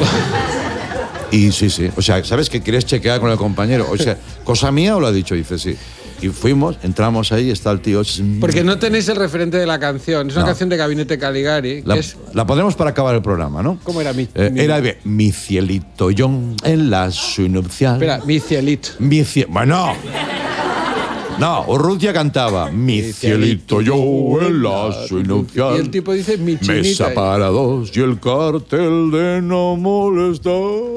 [SPEAKER 2] Y sí. O sea, ¿sabes que quieres chequear con el compañero? O sea, ¿cosa mía o lo ha dicho? Dice, sí. Y fuimos, entramos ahí, está el tío.
[SPEAKER 3] Porque no tenéis el referente de la canción. Es una canción de Gabinete Caligari.
[SPEAKER 2] La pondremos para acabar el programa, ¿no?
[SPEAKER 3] ¿Cómo era mi?
[SPEAKER 2] Era de Mi cielito yo en la su nupcial.
[SPEAKER 3] Espera, mi cielito.
[SPEAKER 2] Bueno. No, Urrutia cantaba Mi cielito yo en la su nupcial.
[SPEAKER 3] Y el tipo dice mi chinita.
[SPEAKER 2] Mesa para dos y el cartel de no molestar.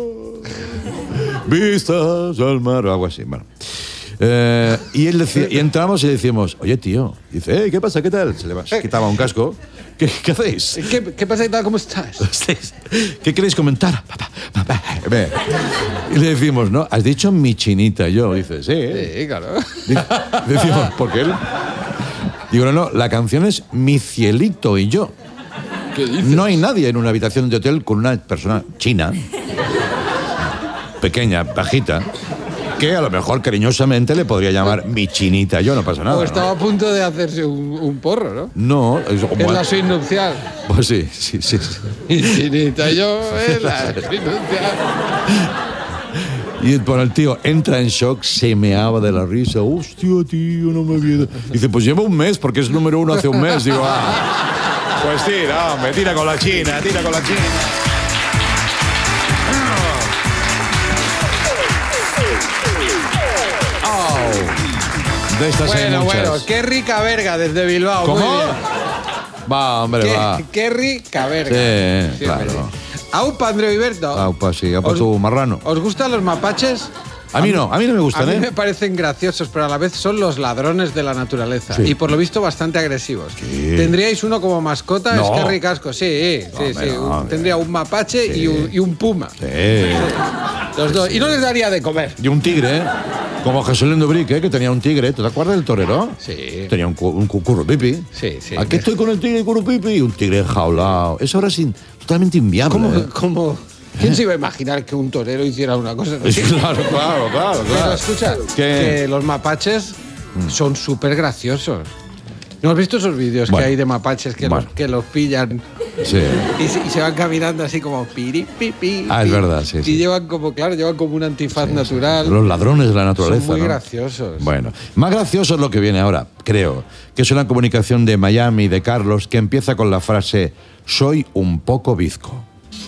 [SPEAKER 2] Vistas al mar, algo así, bueno. Y él decía, y entramos y decimos, oye tío, dice, ¿qué pasa? ¿Qué tal? Se quitaba un casco. ¿Qué hacéis?
[SPEAKER 3] ¿Qué pasa y tal? ¿Cómo estás?
[SPEAKER 2] ¿Qué queréis comentar? Y le decimos, ¿no? Has dicho mi chinita yo. Dice, sí.
[SPEAKER 3] Sí, claro.
[SPEAKER 2] Decimos, ¿por qué él? Digo, no, la canción es Mi cielito y yo.
[SPEAKER 3] ¿Qué dices?
[SPEAKER 2] No hay nadie en una habitación de hotel con una persona china, pequeña, bajita, que a lo mejor cariñosamente le podría llamar mi chinita yo, no pasa nada.
[SPEAKER 3] O estaba a punto de hacerse un porro, ¿no?
[SPEAKER 2] No.
[SPEAKER 3] En la suite nupcial.
[SPEAKER 2] Pues sí.
[SPEAKER 3] Mi chinita yo en la suite nupcial.
[SPEAKER 2] Y bueno, el tío entra en shock, se meaba de la risa. Hostia, tío, no me había... Dice, pues lleva un mes, porque es número 1 hace un mes. Digo, Pues tira, hombre, tira con la China, tira con la China. De estas hay muchas.
[SPEAKER 3] Bueno, qué rica verga desde Bilbao.
[SPEAKER 2] ¿Cómo?
[SPEAKER 3] Muy bien.
[SPEAKER 2] Va, hombre, va.
[SPEAKER 3] Qué rica verga.
[SPEAKER 2] Sí, claro.
[SPEAKER 3] Aupa, Andreu Iberto.
[SPEAKER 2] Aupa, sí, aupa tu marrano.
[SPEAKER 3] ¿Os gustan los mapaches?
[SPEAKER 2] A mí no me gustan,
[SPEAKER 3] A mí me parecen graciosos, pero a la vez son los ladrones de la naturaleza.
[SPEAKER 2] Sí.
[SPEAKER 3] Y por lo visto bastante agresivos.
[SPEAKER 2] Sí.
[SPEAKER 3] ¿Tendríais uno como mascota?
[SPEAKER 2] No.
[SPEAKER 3] Es que ricasco. Sí.
[SPEAKER 2] No,
[SPEAKER 3] Tendría un mapache
[SPEAKER 2] sí.
[SPEAKER 3] y un puma.
[SPEAKER 2] Sí.
[SPEAKER 3] Los dos. Y no les daría de comer.
[SPEAKER 2] Y un tigre, como Jesulín Dubrique, que tenía un tigre. ¿Te acuerdas del torero?
[SPEAKER 3] Sí.
[SPEAKER 2] Tenía un currupipi.
[SPEAKER 3] Sí.
[SPEAKER 2] Aquí estoy con el tigre currupipi y un tigre enjaulado. Eso ahora es totalmente inviable.
[SPEAKER 3] ¿Cómo? ¿Quién se iba a imaginar que un torero hiciera una cosa así?
[SPEAKER 2] Claro.
[SPEAKER 3] Pero escucha, que los mapaches son súper graciosos. ¿No has visto esos vídeos que hay de mapaches que los pillan
[SPEAKER 2] Sí.
[SPEAKER 3] y se van caminando así como piri, pipi?
[SPEAKER 2] Es verdad, sí.
[SPEAKER 3] Y llevan como un antifaz natural.
[SPEAKER 2] Los ladrones de la naturaleza.
[SPEAKER 3] Son muy
[SPEAKER 2] ¿no?
[SPEAKER 3] graciosos.
[SPEAKER 2] Bueno, más gracioso es lo que viene ahora, creo, que es una comunicación de Miami, de Carlos, que empieza con la frase: soy un poco bizco.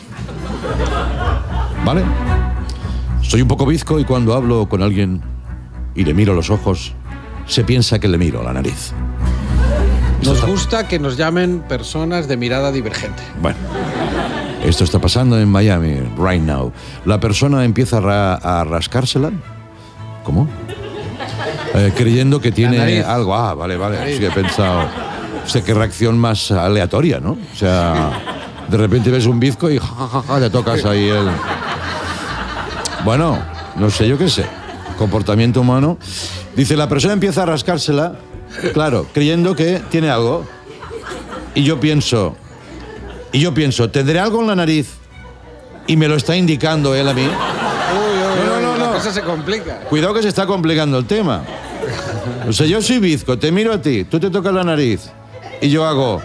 [SPEAKER 2] ¿Vale? Soy un poco bizco y cuando hablo con alguien y le miro los ojos, se piensa que le miro la nariz.
[SPEAKER 3] Nos gusta que nos llamen personas de mirada divergente.
[SPEAKER 2] Bueno, esto está pasando en Miami, right now. La persona empieza a rascársela. ¿Cómo? Creyendo que tiene algo. Ah, vale. Sí, he pensado. O sea, qué reacción más aleatoria, ¿no? O sea, de repente ves un bizco y le tocas ahí el... Bueno, no sé, yo qué sé. Comportamiento humano. Dice, la persona empieza a rascársela, claro, creyendo que tiene algo. Y yo pienso, ¿tendré algo en la nariz? Y me lo está indicando él a mí.
[SPEAKER 3] No. La cosa se complica.
[SPEAKER 2] Cuidado que se está complicando el tema. O sea, yo soy bizco, te miro a ti, tú te tocas la nariz y yo hago...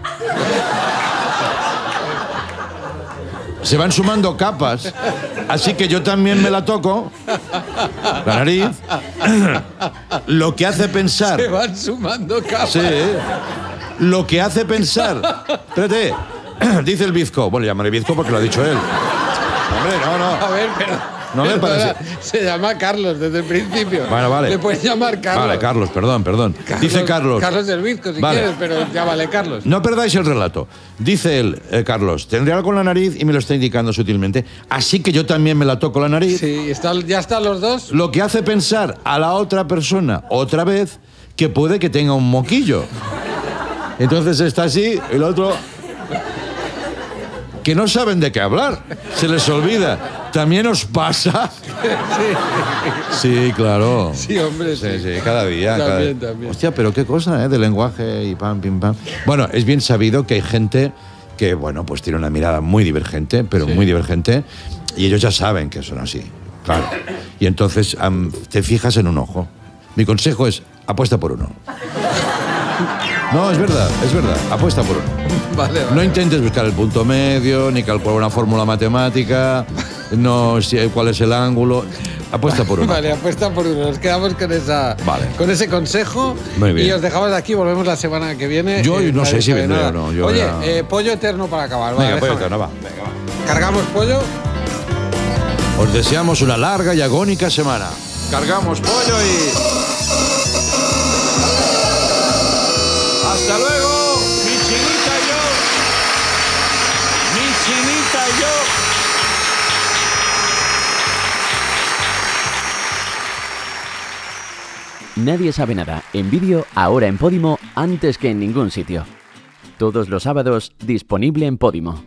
[SPEAKER 2] Se van sumando capas, así que yo también me la toco, la nariz, lo que hace pensar...
[SPEAKER 3] Se van sumando capas.
[SPEAKER 2] Sí, lo que hace pensar... Espérate, dice el bizco. Bueno, llamaré bizco porque lo ha dicho él. Hombre, no.
[SPEAKER 3] A ver, pero...
[SPEAKER 2] No me parece.
[SPEAKER 3] Se llama Carlos desde el principio.
[SPEAKER 2] Bueno, vale.
[SPEAKER 3] Le puedes llamar Carlos.
[SPEAKER 2] Vale, Carlos, perdón. Dice Carlos.
[SPEAKER 3] Carlos del Bizco, si
[SPEAKER 2] Vale.
[SPEAKER 3] quieres, pero llámale Carlos.
[SPEAKER 2] No perdáis el relato. Dice él, Carlos, tendré algo en la nariz y me lo está indicando sutilmente. Así que yo también me la toco la nariz.
[SPEAKER 3] Sí, ya están los dos.
[SPEAKER 2] Lo que hace pensar a la otra persona, otra vez, que puede que tenga un moquillo. Entonces está así, el otro... Que no saben de qué hablar. Se les olvida. ¿También os pasa? Sí, claro.
[SPEAKER 3] Sí, hombre, sí.
[SPEAKER 2] Sí, cada día.
[SPEAKER 3] También.
[SPEAKER 2] Hostia, pero qué cosa, ¿eh? De lenguaje y pam, pim, pam. Bueno, es bien sabido que hay gente que, bueno, pues tiene una mirada muy divergente, pero muy divergente, y ellos ya saben que son así, claro. Y entonces te fijas en un ojo. Mi consejo es, apuesta por uno. No, es verdad, apuesta por uno.
[SPEAKER 3] Vale.
[SPEAKER 2] No intentes buscar el punto medio, ni calcular una fórmula matemática, no cuál es el ángulo. Apuesta por uno.
[SPEAKER 3] Vale, apuesta por uno. Nos quedamos con ese consejo.
[SPEAKER 2] Muy bien.
[SPEAKER 3] Y os dejamos de aquí. Volvemos la semana que viene.
[SPEAKER 2] Yo no sé si vendré o no.
[SPEAKER 3] Oye, pollo eterno para acabar.
[SPEAKER 2] Venga, pollo eterno, va.
[SPEAKER 3] Cargamos pollo.
[SPEAKER 2] Os deseamos una larga y agónica semana. Cargamos pollo y... ¡Hasta luego! ¡Mi chinita y yo! ¡Mi chinita y yo!
[SPEAKER 1] Nadie sabe nada, en vídeo, ahora en Podimo, antes que en ningún sitio. Todos los sábados, disponible en Podimo.